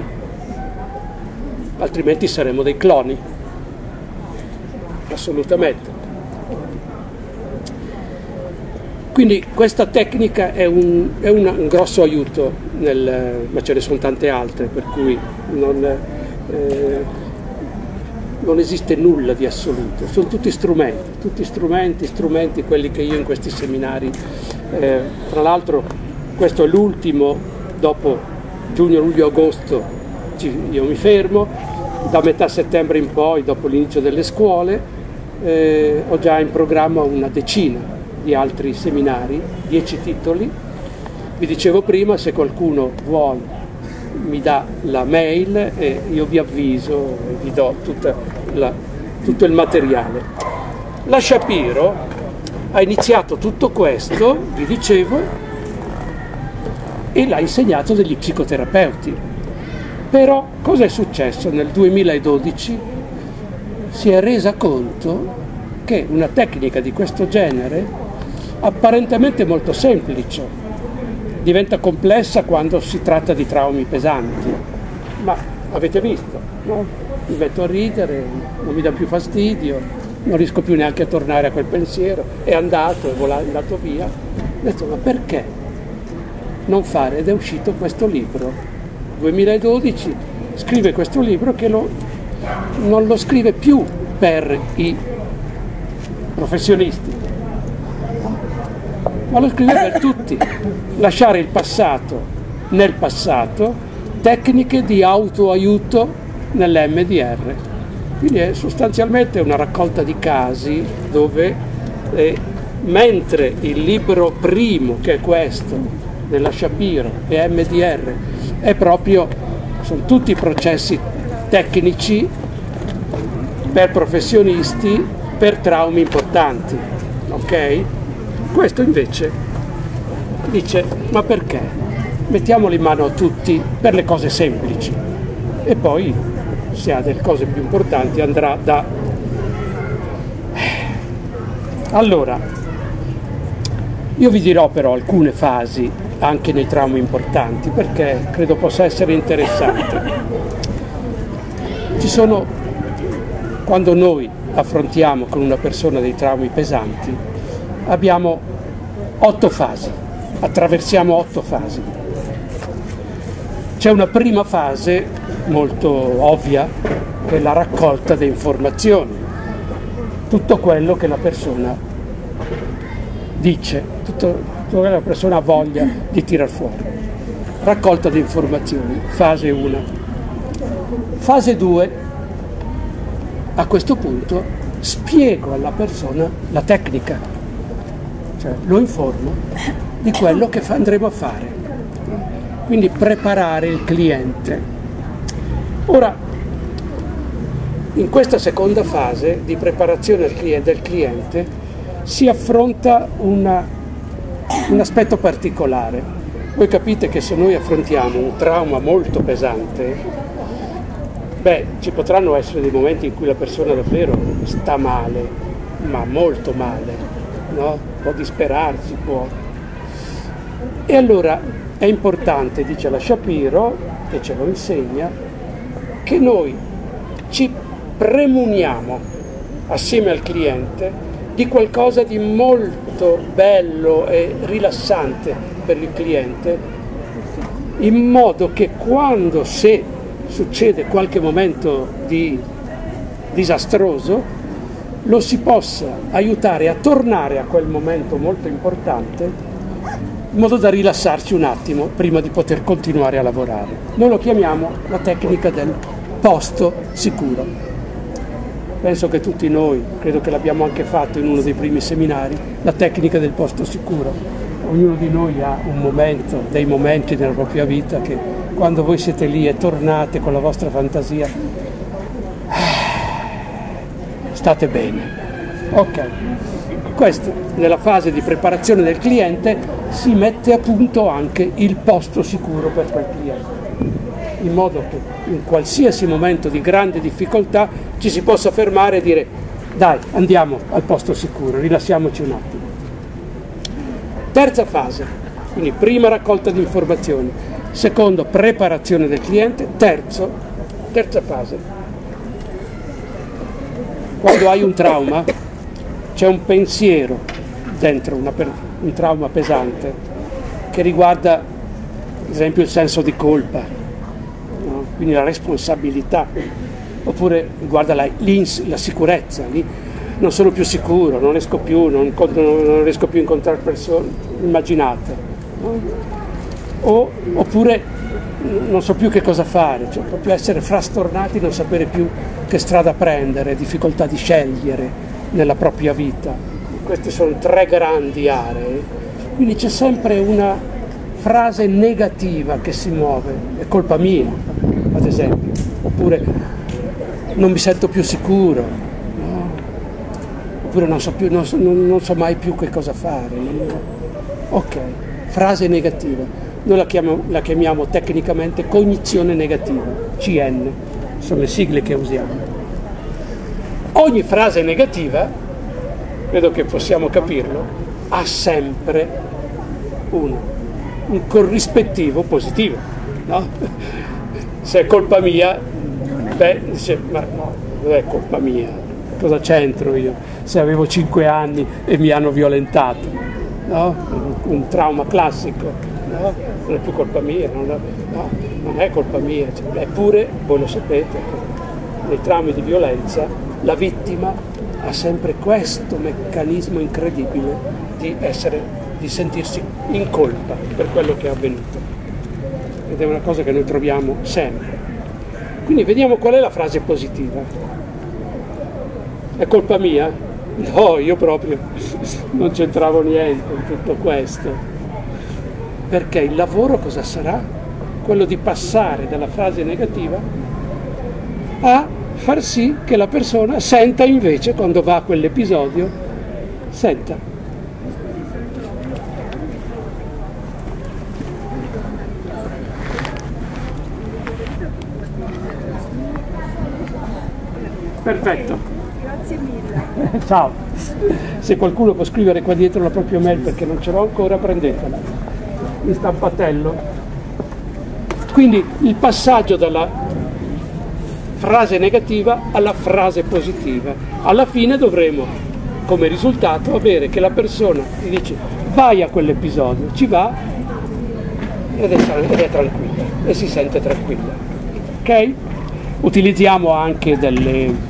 altrimenti saremo dei cloni, assolutamente. Quindi questa tecnica è un, è un, un grosso aiuto, nel, ma ce ne sono tante altre, per cui non, eh, non esiste nulla di assoluto, sono tutti strumenti, tutti strumenti, strumenti quelli che io in questi seminari, eh, tra l'altro questo è l'ultimo, dopo giugno, luglio, agosto ci, io mi fermo, da metà settembre in poi, dopo l'inizio delle scuole, eh, ho già in programma una decina di altri seminari, dieci titoli. Vi dicevo prima, se qualcuno vuole mi dà la mail e io vi avviso e vi do tutta la, tutto il materiale. La Shapiro ha iniziato tutto questo, vi dicevo, e l'ha insegnato degli psicoterapeuti. Però cosa è successo? Nel duemiladodici si è resa conto che una tecnica di questo genere, apparentemente molto semplice, diventa complessa quando si tratta di traumi pesanti. Ma avete visto, no? Mi metto a ridere, non mi dà più fastidio, non riesco più neanche a tornare a quel pensiero, è andato, è volato, è andato via. Ho detto, ma perché non fare? Ed è uscito questo libro, duemiladodici, scrive questo libro che lo, non lo scrive più per i professionisti, ma lo scrive per tutti. Lasciare il passato nel passato, tecniche di autoaiuto nell'M D R. Quindi è sostanzialmente una raccolta di casi dove, eh, mentre il libro primo, che è questo, della Shapiro e M D R, è proprio, sono tutti processi tecnici per professionisti, per traumi importanti, ok? Questo invece dice, ma perché? Mettiamolo in mano a tutti per le cose semplici e poi se ha delle cose più importanti andrà da... Allora, io vi dirò però alcune fasi anche nei traumi importanti perché credo possa essere interessante. Ci sono, quando noi affrontiamo con una persona dei traumi pesanti, abbiamo otto fasi, attraversiamo otto fasi. C'è una prima fase molto ovvia, che è la raccolta di informazioni, tutto quello che la persona dice, tutto, tutto quello che la persona ha voglia di tirar fuori. Raccolta di informazioni, fase uno. Fase due, a questo punto spiego alla persona la tecnica, cioè lo informo di quello che andremo a fare, quindi preparare il cliente. Ora, in questa seconda fase di preparazione del cliente si affronta una, un aspetto particolare. Voi capite che se noi affrontiamo un trauma molto pesante, beh, ci potranno essere dei momenti in cui la persona davvero sta male, ma molto male, no? Può disperarsi, può. E allora è importante, dice la Shapiro, e ce lo insegna, che noi ci premuniamo assieme al cliente di qualcosa di molto bello e rilassante per il cliente, in modo che quando, se succede qualche momento di disastroso, lo si possa aiutare a tornare a quel momento molto importante, in modo da rilassarci un attimo prima di poter continuare a lavorare. Noi lo chiamiamo la tecnica del posto sicuro. Penso che tutti noi, credo che l'abbiamo anche fatto in uno dei primi seminari, la tecnica del posto sicuro. Ognuno di noi ha un momento, dei momenti nella propria vita che quando voi siete lì e tornate con la vostra fantasia, state bene. Ok, questo nella fase di preparazione del cliente si mette a punto anche il posto sicuro per quel cliente, in modo che in qualsiasi momento di grande difficoltà ci si possa fermare e dire dai, andiamo al posto sicuro, rilassiamoci un attimo. Terza fase, quindi prima raccolta di informazioni, secondo preparazione del cliente, terzo, terza fase. Quando hai un trauma c'è un pensiero dentro una persona, un trauma pesante che riguarda ad esempio il senso di colpa, no? Quindi la responsabilità, oppure riguarda la, la sicurezza, lì non sono più sicuro, non riesco più, non, non riesco più a incontrare persone, immaginate, no? O, oppure non so più che cosa fare, cioè proprio essere frastornati, non sapere più che strada prendere, difficoltà di scegliere nella propria vita. Queste sono tre grandi aree, quindi c'è sempre una frase negativa che si muove, è colpa mia, ad esempio, oppure non mi sento più sicuro, no? Oppure non so, più, non, so, non so mai più che cosa fare. Ok, frase negativa, noi la chiamiamo, la chiamiamo tecnicamente cognizione negativa, C N, sono le sigle che usiamo. Ogni frase negativa, credo che possiamo capirlo, ha sempre uno, un corrispettivo positivo, no? Se è colpa mia, beh, dice, ma no, non è colpa mia, cosa c'entro io? Se avevo cinque anni e mi hanno violentato, no? Un trauma classico, no? Non è più colpa mia, non è, no, non è colpa mia, cioè, eppure voi lo sapete, nei traumi di violenza la vittima ha sempre questo meccanismo incredibile di essere, di sentirsi in colpa per quello che è avvenuto, ed è una cosa che noi troviamo sempre. Quindi vediamo qual è la frase positiva. È colpa mia? No, io proprio non c'entravo niente in tutto questo. Perché il lavoro cosa sarà? Quello di passare dalla frase negativa a far sì che la persona senta invece, quando va a quell'episodio, senta. Perfetto. Grazie mille. Ciao. Se qualcuno può scrivere qua dietro la propria mail perché non ce l'ho ancora, prendetela. In stampatello. Quindi il passaggio dalla frase negativa alla frase positiva. Alla fine dovremo, come risultato, avere che la persona ti dice vai a quell'episodio, ci va ed è, ed è tranquilla e si sente tranquilla. Ok? Utilizziamo anche delle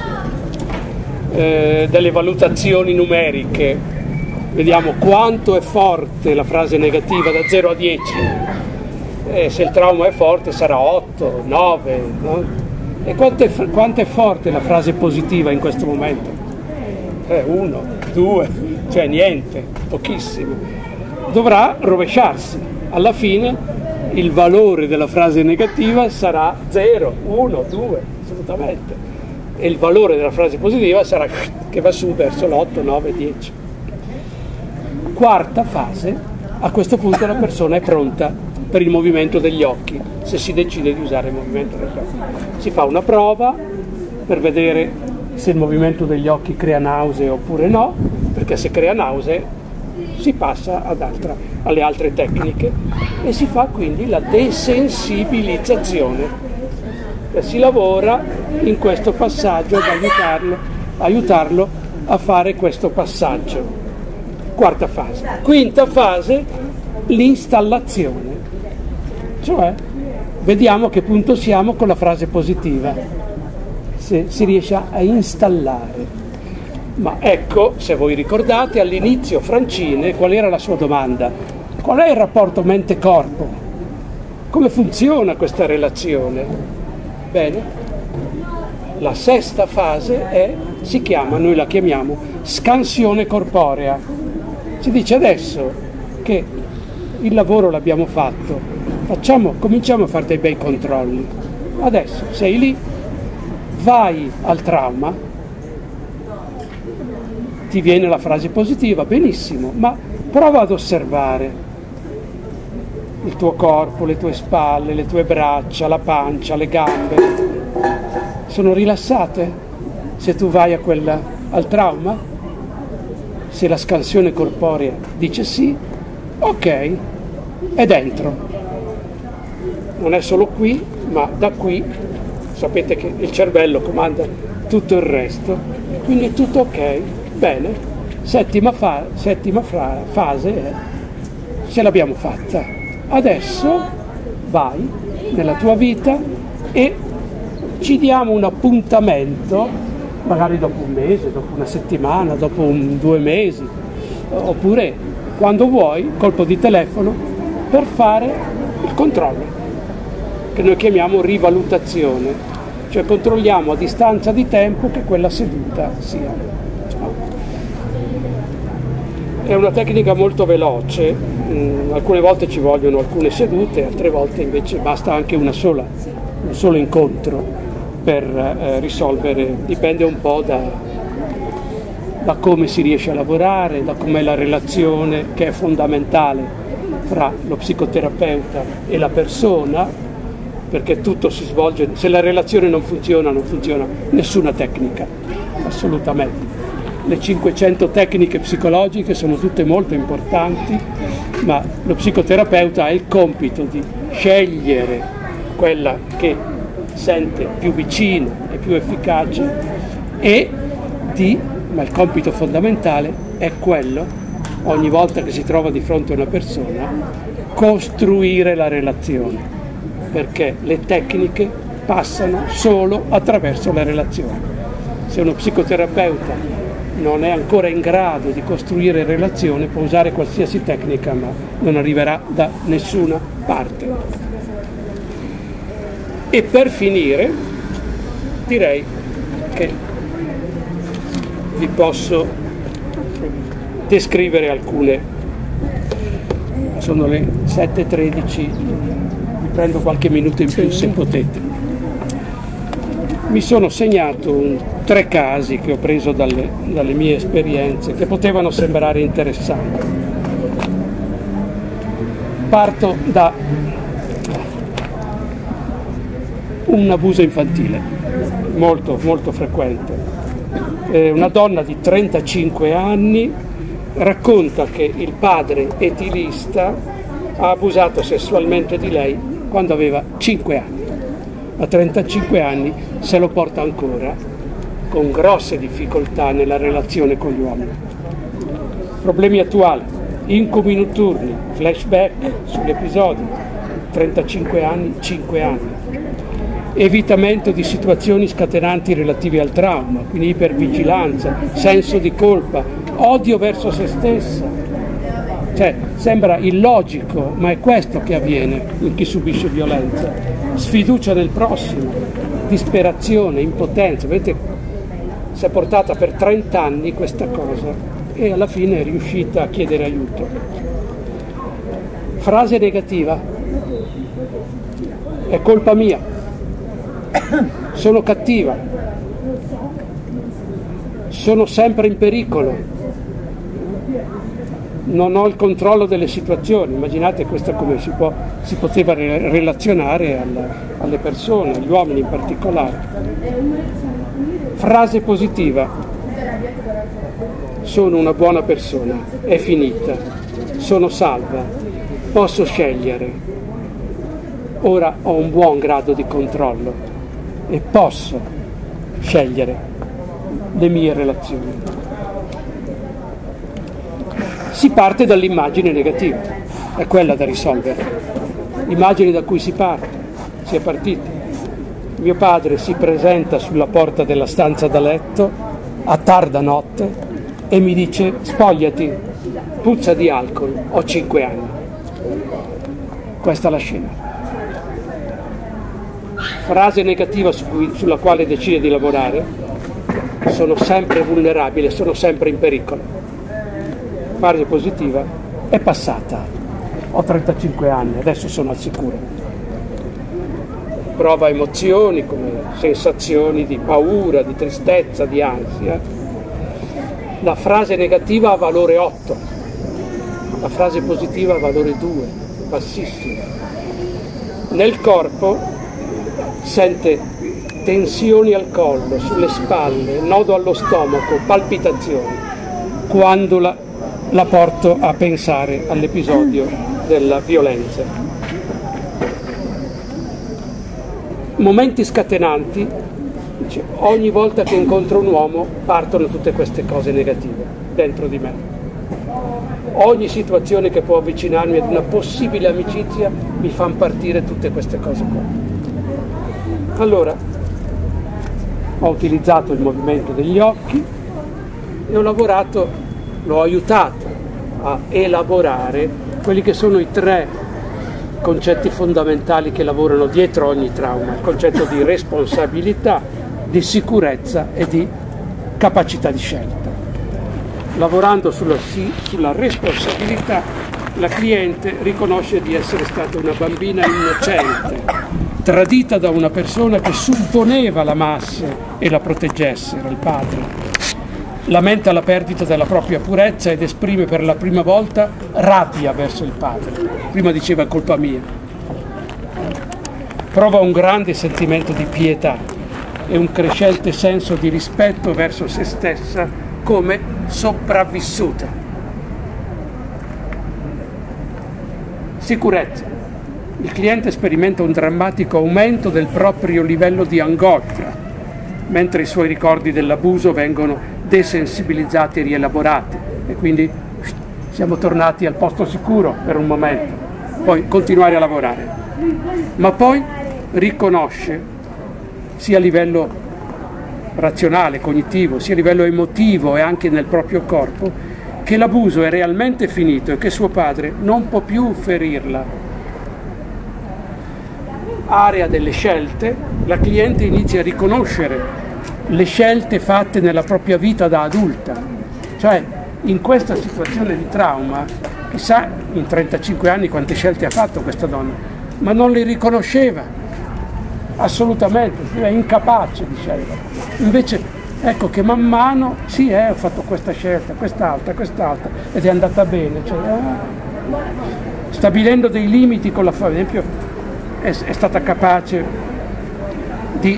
Eh, delle valutazioni numeriche, vediamo quanto è forte la frase negativa da zero a dieci, eh, se il trauma è forte sarà otto, nove, no? E quanto è, quanto è forte la frase positiva in questo momento? Eh, uno, due, cioè niente, pochissimo. Dovrà rovesciarsi, alla fine il valore della frase negativa sarà zero, uno, due, assolutamente. E il valore della frase positiva sarà che va su verso l'otto, nove, dieci. Quarta fase, a questo punto la persona è pronta per il movimento degli occhi, se si decide di usare il movimento degli occhi. Si fa una prova per vedere se il movimento degli occhi crea nausea oppure no, perché se crea nausea si passa ad altra, alle altre tecniche e si fa quindi la desensibilizzazione. Si lavora in questo passaggio ad aiutarlo, aiutarlo a fare questo passaggio. Quarta fase. Quinta fase, l'installazione. Cioè, vediamo a che punto siamo con la frase positiva, se si riesce a installare. Ma ecco, se voi ricordate, all'inizio Francine, qual era la sua domanda? Qual è il rapporto mente-corpo? Come funziona questa relazione? Bene, la sesta fase è, si chiama, noi la chiamiamo scansione corporea. Si dice adesso che il lavoro l'abbiamo fatto, facciamo, cominciamo a fare dei bei controlli. Adesso sei lì, vai al trauma, ti viene la frase positiva, benissimo, ma prova ad osservare il tuo corpo, le tue spalle, le tue braccia, la pancia, le gambe. Sono rilassate? Se tu vai a quella, al trauma? Se la scansione corporea dice sì, ok, è dentro. Non è solo qui, ma da qui, sapete che il cervello comanda tutto il resto, quindi è tutto ok, bene. Settima, fa- settima fra- fase è, ce l'abbiamo fatta. Adesso vai nella tua vita e ci diamo un appuntamento, magari dopo un mese, dopo una settimana, dopo un, due mesi, oppure quando vuoi, colpo di telefono, per fare il controllo, che noi chiamiamo rivalutazione, cioè controlliamo a distanza di tempo che quella seduta sia. È una tecnica molto veloce, mh, alcune volte ci vogliono alcune sedute, altre volte invece basta anche una sola, un solo incontro per eh, risolvere, dipende un po' da, da come si riesce a lavorare, da com'è la relazione che è fondamentale fra lo psicoterapeuta e la persona, perché tutto si svolge, se la relazione non funziona, non funziona nessuna tecnica, assolutamente. Le cinquecento tecniche psicologiche sono tutte molto importanti, ma lo psicoterapeuta ha il compito di scegliere quella che sente più vicina e più efficace e di, ma il compito fondamentale è quello, ogni volta che si trova di fronte a una persona, costruire la relazione, perché le tecniche passano solo attraverso la relazione. Se uno psicoterapeuta non è ancora in grado di costruire relazione, può usare qualsiasi tecnica, ma non arriverà da nessuna parte. E per finire, direi che vi posso descrivere alcune. Sono le sette e tredici, vi prendo qualche minuto in più se potete. Mi sono segnato un, tre casi che ho preso dalle, dalle mie esperienze che potevano sembrare interessanti. Parto da un abuso infantile, molto, molto frequente. Eh, una donna di trentacinque anni racconta che il padre etilista ha abusato sessualmente di lei quando aveva cinque anni. A trentacinque anni se lo porta ancora con grosse difficoltà nella relazione con gli uomini. Problemi attuali, incubi notturni, flashback sugli episodi, trentacinque anni, cinque anni. Evitamento di situazioni scatenanti relative al trauma, quindi ipervigilanza, senso di colpa, odio verso se stessa. Cioè, sembra illogico, ma è questo che avviene in chi subisce violenza. Sfiducia nel prossimo, disperazione, impotenza. Vedete, si è portata per trenta anni questa cosa e alla fine è riuscita a chiedere aiuto. Frase negativa: è colpa mia, sono cattiva, sono sempre in pericolo, non ho il controllo delle situazioni. Immaginate questa come si, può, si poteva re- relazionare alla, alle persone, agli uomini in particolare. Frase positiva: sono una buona persona, è finita, sono salva, posso scegliere, ora ho un buon grado di controllo e posso scegliere le mie relazioni. Si parte dall'immagine negativa, è quella da risolvere. Immagini da cui si parte, si è partiti. Mio padre si presenta sulla porta della stanza da letto a tarda notte e mi dice: spogliati, puzza di alcol, ho cinque anni. Questa è la scena. Frase negativa su cui, sulla quale decide di lavorare: sono sempre vulnerabile, sono sempre in pericolo. Frase positiva: è passata, ho trentacinque anni, adesso sono al sicuro. Prova emozioni come sensazioni di paura, di tristezza, di ansia. La frase negativa ha valore otto, la frase positiva ha valore due, bassissimo. Nel corpo sente tensioni al collo, sulle spalle, nodo allo stomaco, palpitazioni, quando la la porto a pensare all'episodio della violenza. Momenti scatenanti, dice, ogni volta che incontro un uomo partono tutte queste cose negative. dentro di me. Ogni situazione che può avvicinarmi ad una possibile amicizia mi fa partire tutte queste cose qua. Allora, ho utilizzato il movimento degli occhi e ho lavorato, l'ho aiutato a elaborare quelli che sono i tre concetti fondamentali che lavorano dietro ogni trauma: il concetto di responsabilità, di sicurezza e di capacità di scelta. Lavorando sulla, sulla responsabilità, la cliente riconosce di essere stata una bambina innocente, tradita da una persona che supponeva l'amasse e la proteggesse, era il padre. Lamenta la perdita della propria purezza ed esprime per la prima volta rabbia verso il padre. Prima diceva colpa mia. Prova un grande sentimento di pietà e un crescente senso di rispetto verso se stessa come sopravvissuta. Sicurezza. Il cliente sperimenta un drammatico aumento del proprio livello di angoscia, mentre i suoi ricordi dell'abuso vengono desensibilizzati e rielaborati, e quindi siamo tornati al posto sicuro per un momento, poi continuare a lavorare. Ma poi riconosce, sia a livello razionale, cognitivo, sia a livello emotivo e anche nel proprio corpo, che l'abuso è realmente finito e che suo padre non può più ferirla. Area delle scelte, la cliente inizia a riconoscere le scelte fatte nella propria vita da adulta. Cioè, in questa situazione di trauma, chissà in trentacinque anni quante scelte ha fatto questa donna, ma non le riconosceva. Assolutamente, è incapace di scegliere. Invece ecco che man mano, sì, eh, ho fatto questa scelta, quest'altra, quest'altra, ed è andata bene. Cioè, eh, stabilendo dei limiti con la famiglia, ad esempio, è, è stata capace di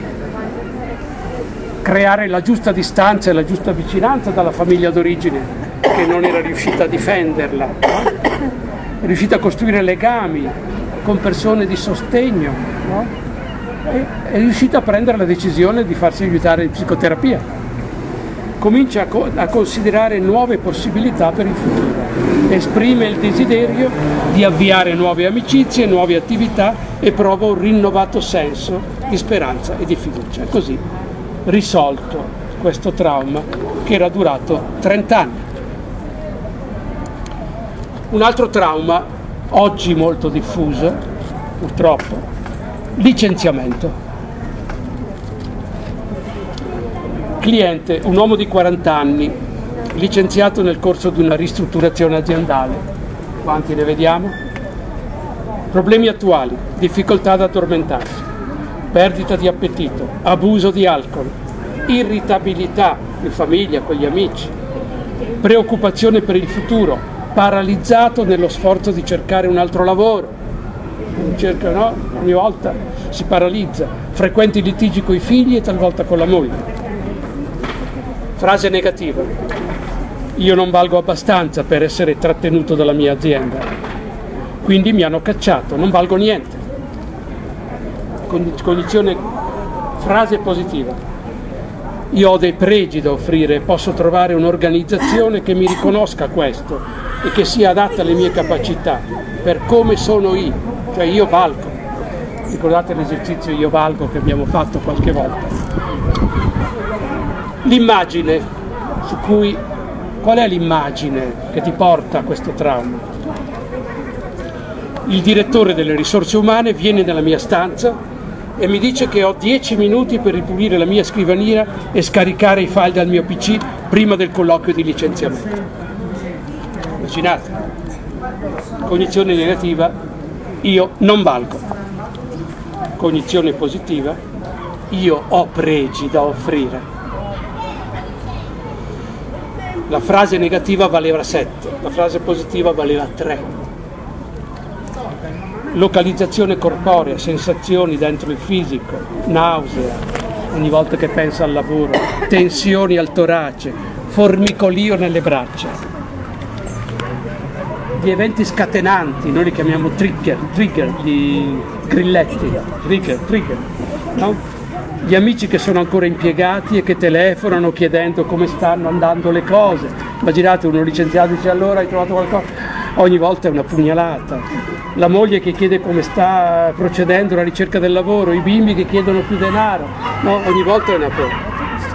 creare la giusta distanza e la giusta vicinanza dalla famiglia d'origine, che non era riuscita a difenderla. È riuscita a costruire legami con persone di sostegno, no? È riuscita a prendere la decisione di farsi aiutare in psicoterapia. Comincia a, co- a considerare nuove possibilità per il futuro. Esprime il desiderio di avviare nuove amicizie, nuove attività e prova un rinnovato senso di speranza e di fiducia. Così risolto questo trauma che era durato trenta anni. Un altro trauma, oggi molto diffuso, purtroppo, licenziamento. Cliente, un uomo di quaranta anni, licenziato nel corso di una ristrutturazione aziendale. Quanti ne vediamo? Problemi attuali, difficoltà ad addormentarsi, perdita di appetito, abuso di alcol, irritabilità in famiglia, con gli amici, preoccupazione per il futuro, paralizzato nello sforzo di cercare un altro lavoro. Cerca, no? Ogni volta si paralizza, frequenti litigi con i figli e talvolta con la moglie. Frase negativa: io non valgo abbastanza per essere trattenuto dalla mia azienda, quindi mi hanno cacciato, non valgo niente. Cognizione, frase positiva: io ho dei pregi da offrire, posso trovare un'organizzazione che mi riconosca questo e che sia adatta alle mie capacità, per come sono io. Cioè io valgo. Ricordate l'esercizio io valgo che abbiamo fatto qualche volta? L'immagine su cui... Qual è l'immagine che ti porta a questo trauma? Il direttore delle risorse umane viene nella mia stanza e mi dice che ho dieci minuti per ripulire la mia scrivania e scaricare i file dal mio P C prima del colloquio di licenziamento. Immaginate. Cognizione negativa: io non valgo. Cognizione positiva: io ho pregi da offrire. La frase negativa valeva sette, la frase positiva valeva tre. Localizzazione corporea, sensazioni dentro il fisico, nausea ogni volta che pensa al lavoro, tensioni al torace, formicolio nelle braccia. Gli eventi scatenanti, noi li chiamiamo trigger, trigger, gli grilletti, trigger, trigger, no? gli amici che sono ancora impiegati e che telefonano chiedendo come stanno andando le cose. Immaginate uno licenziato dice allora hai trovato qualcosa, ogni volta è una pugnalata. La moglie che chiede come sta procedendo la ricerca del lavoro, i bimbi che chiedono più denaro, no? Ogni volta è una cosa.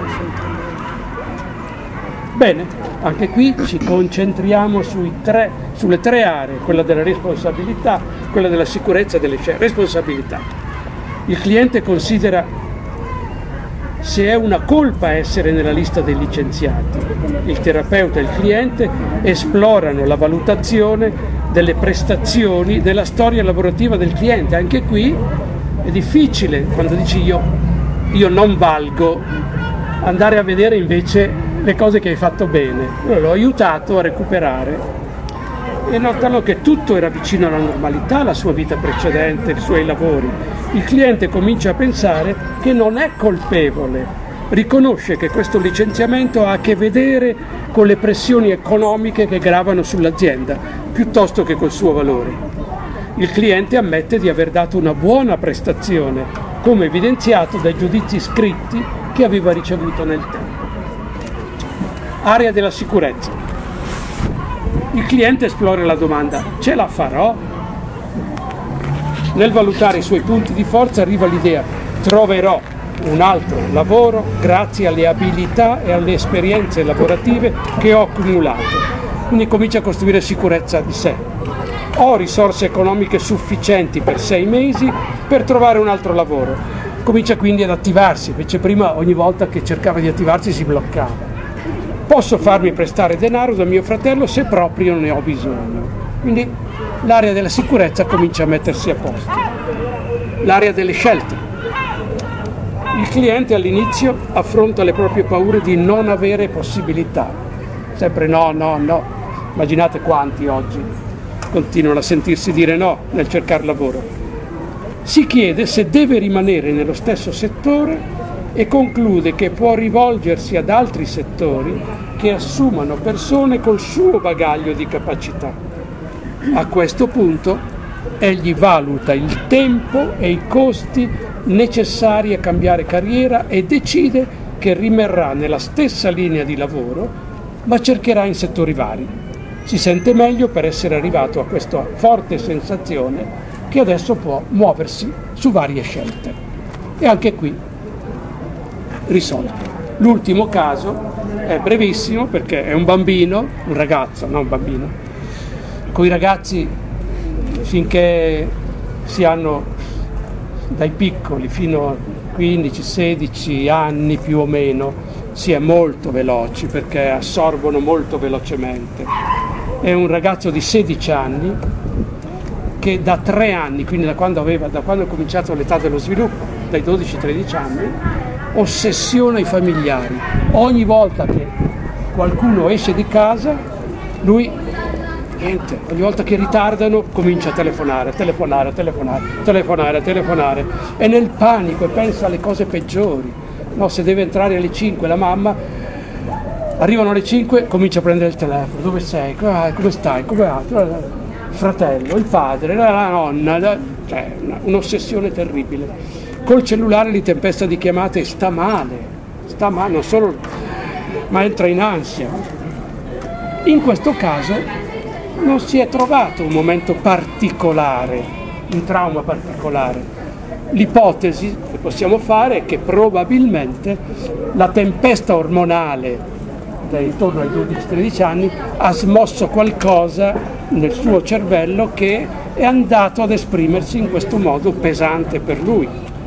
Bene, anche qui ci concentriamo sui tre, sulle tre aree, quella della responsabilità, quella della sicurezza e delle scelte. Responsabilità. Il cliente considera se è una colpa essere nella lista dei licenziati. Il terapeuta e il cliente esplorano la valutazione delle prestazioni, della storia lavorativa del cliente. Anche qui è difficile, quando dici io, io non valgo, andare a vedere invece le cose che hai fatto bene. Io l'ho aiutato a recuperare e notano che tutto era vicino alla normalità, la sua vita precedente, i suoi lavori. Il cliente comincia a pensare che non è colpevole, riconosce che questo licenziamento ha a che vedere con le pressioni economiche che gravano sull'azienda, piuttosto che col suo valore. Il cliente ammette di aver dato una buona prestazione, come evidenziato dai giudizi scritti che aveva ricevuto nel tempo. Area della sicurezza. Il cliente esplora la domanda: ce la farò? Nel valutare i suoi punti di forza arriva l'idea: troverò un altro lavoro grazie alle abilità e alle esperienze lavorative che ho accumulato. Quindi comincia a costruire sicurezza di sé. Ho risorse economiche sufficienti per sei mesi per trovare un altro lavoro. Comincia quindi ad attivarsi, invece prima ogni volta che cercava di attivarsi si bloccava. Posso farmi prestare denaro da mio fratello se proprio ne ho bisogno. Quindi l'area della sicurezza comincia a mettersi a posto. L'area delle scelte. Il cliente all'inizio affronta le proprie paure di non avere possibilità. Sempre no, no, no. Immaginate quanti oggi continuano a sentirsi dire no nel cercare lavoro. Si chiede se deve rimanere nello stesso settore e conclude che può rivolgersi ad altri settori che assumano persone col suo bagaglio di capacità. A questo punto egli valuta il tempo e i costi necessari a cambiare carriera e decide che rimarrà nella stessa linea di lavoro, ma cercherà in settori vari. Si sente meglio per essere arrivato a questa forte sensazione che adesso può muoversi su varie scelte. E anche qui risolto. L'ultimo caso è brevissimo perché è un bambino, un ragazzo, non un bambino. Con i ragazzi finché si hanno dai piccoli fino a quindici sedici anni più o meno si è molto veloci perché assorbono molto velocemente. È un ragazzo di sedici anni che da tre anni, quindi da quando aveva, da quando è cominciato l'età dello sviluppo, dai dodici tredici anni, ossessiona i familiari. Ogni volta che qualcuno esce di casa, lui, niente, ogni volta che ritardano comincia a telefonare, telefonare, telefonare, telefonare, telefonare. È nel panico e pensa alle cose peggiori. No, se deve entrare alle cinque la mamma, arrivano alle cinque, comincia a prendere il telefono. Dove sei? Come stai? Come va? Il fratello, il padre, la nonna, la... cioè un'ossessione terribile. Col cellulare li tempesta di chiamate e sta male, sta male, non solo, ma entra in ansia. In questo caso non si è trovato un momento particolare, un trauma particolare. L'ipotesi che possiamo fare è che probabilmente la tempesta ormonale intorno ai dodici tredici anni ha smosso qualcosa nel suo cervello che è andato ad esprimersi in questo modo pesante per lui.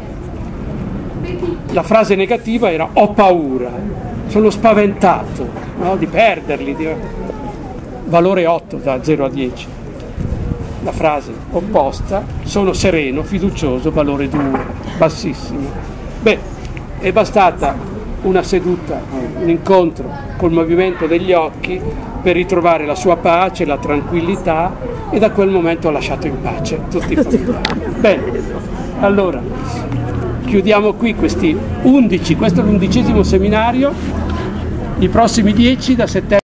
La frase negativa era ho paura, sono spaventato, no? Di perderli, di... valore otto da zero a dieci. La frase opposta, sono sereno, fiducioso, valore due, bassissimo. Beh, è bastata una seduta, un incontro col movimento degli occhi per ritrovare la sua pace, la tranquillità, e da quel momento ha lasciato in pace tutti i familiari. Bene, allora chiudiamo qui questi undici, questo è l'undicesimo seminario, i prossimi dieci da settembre.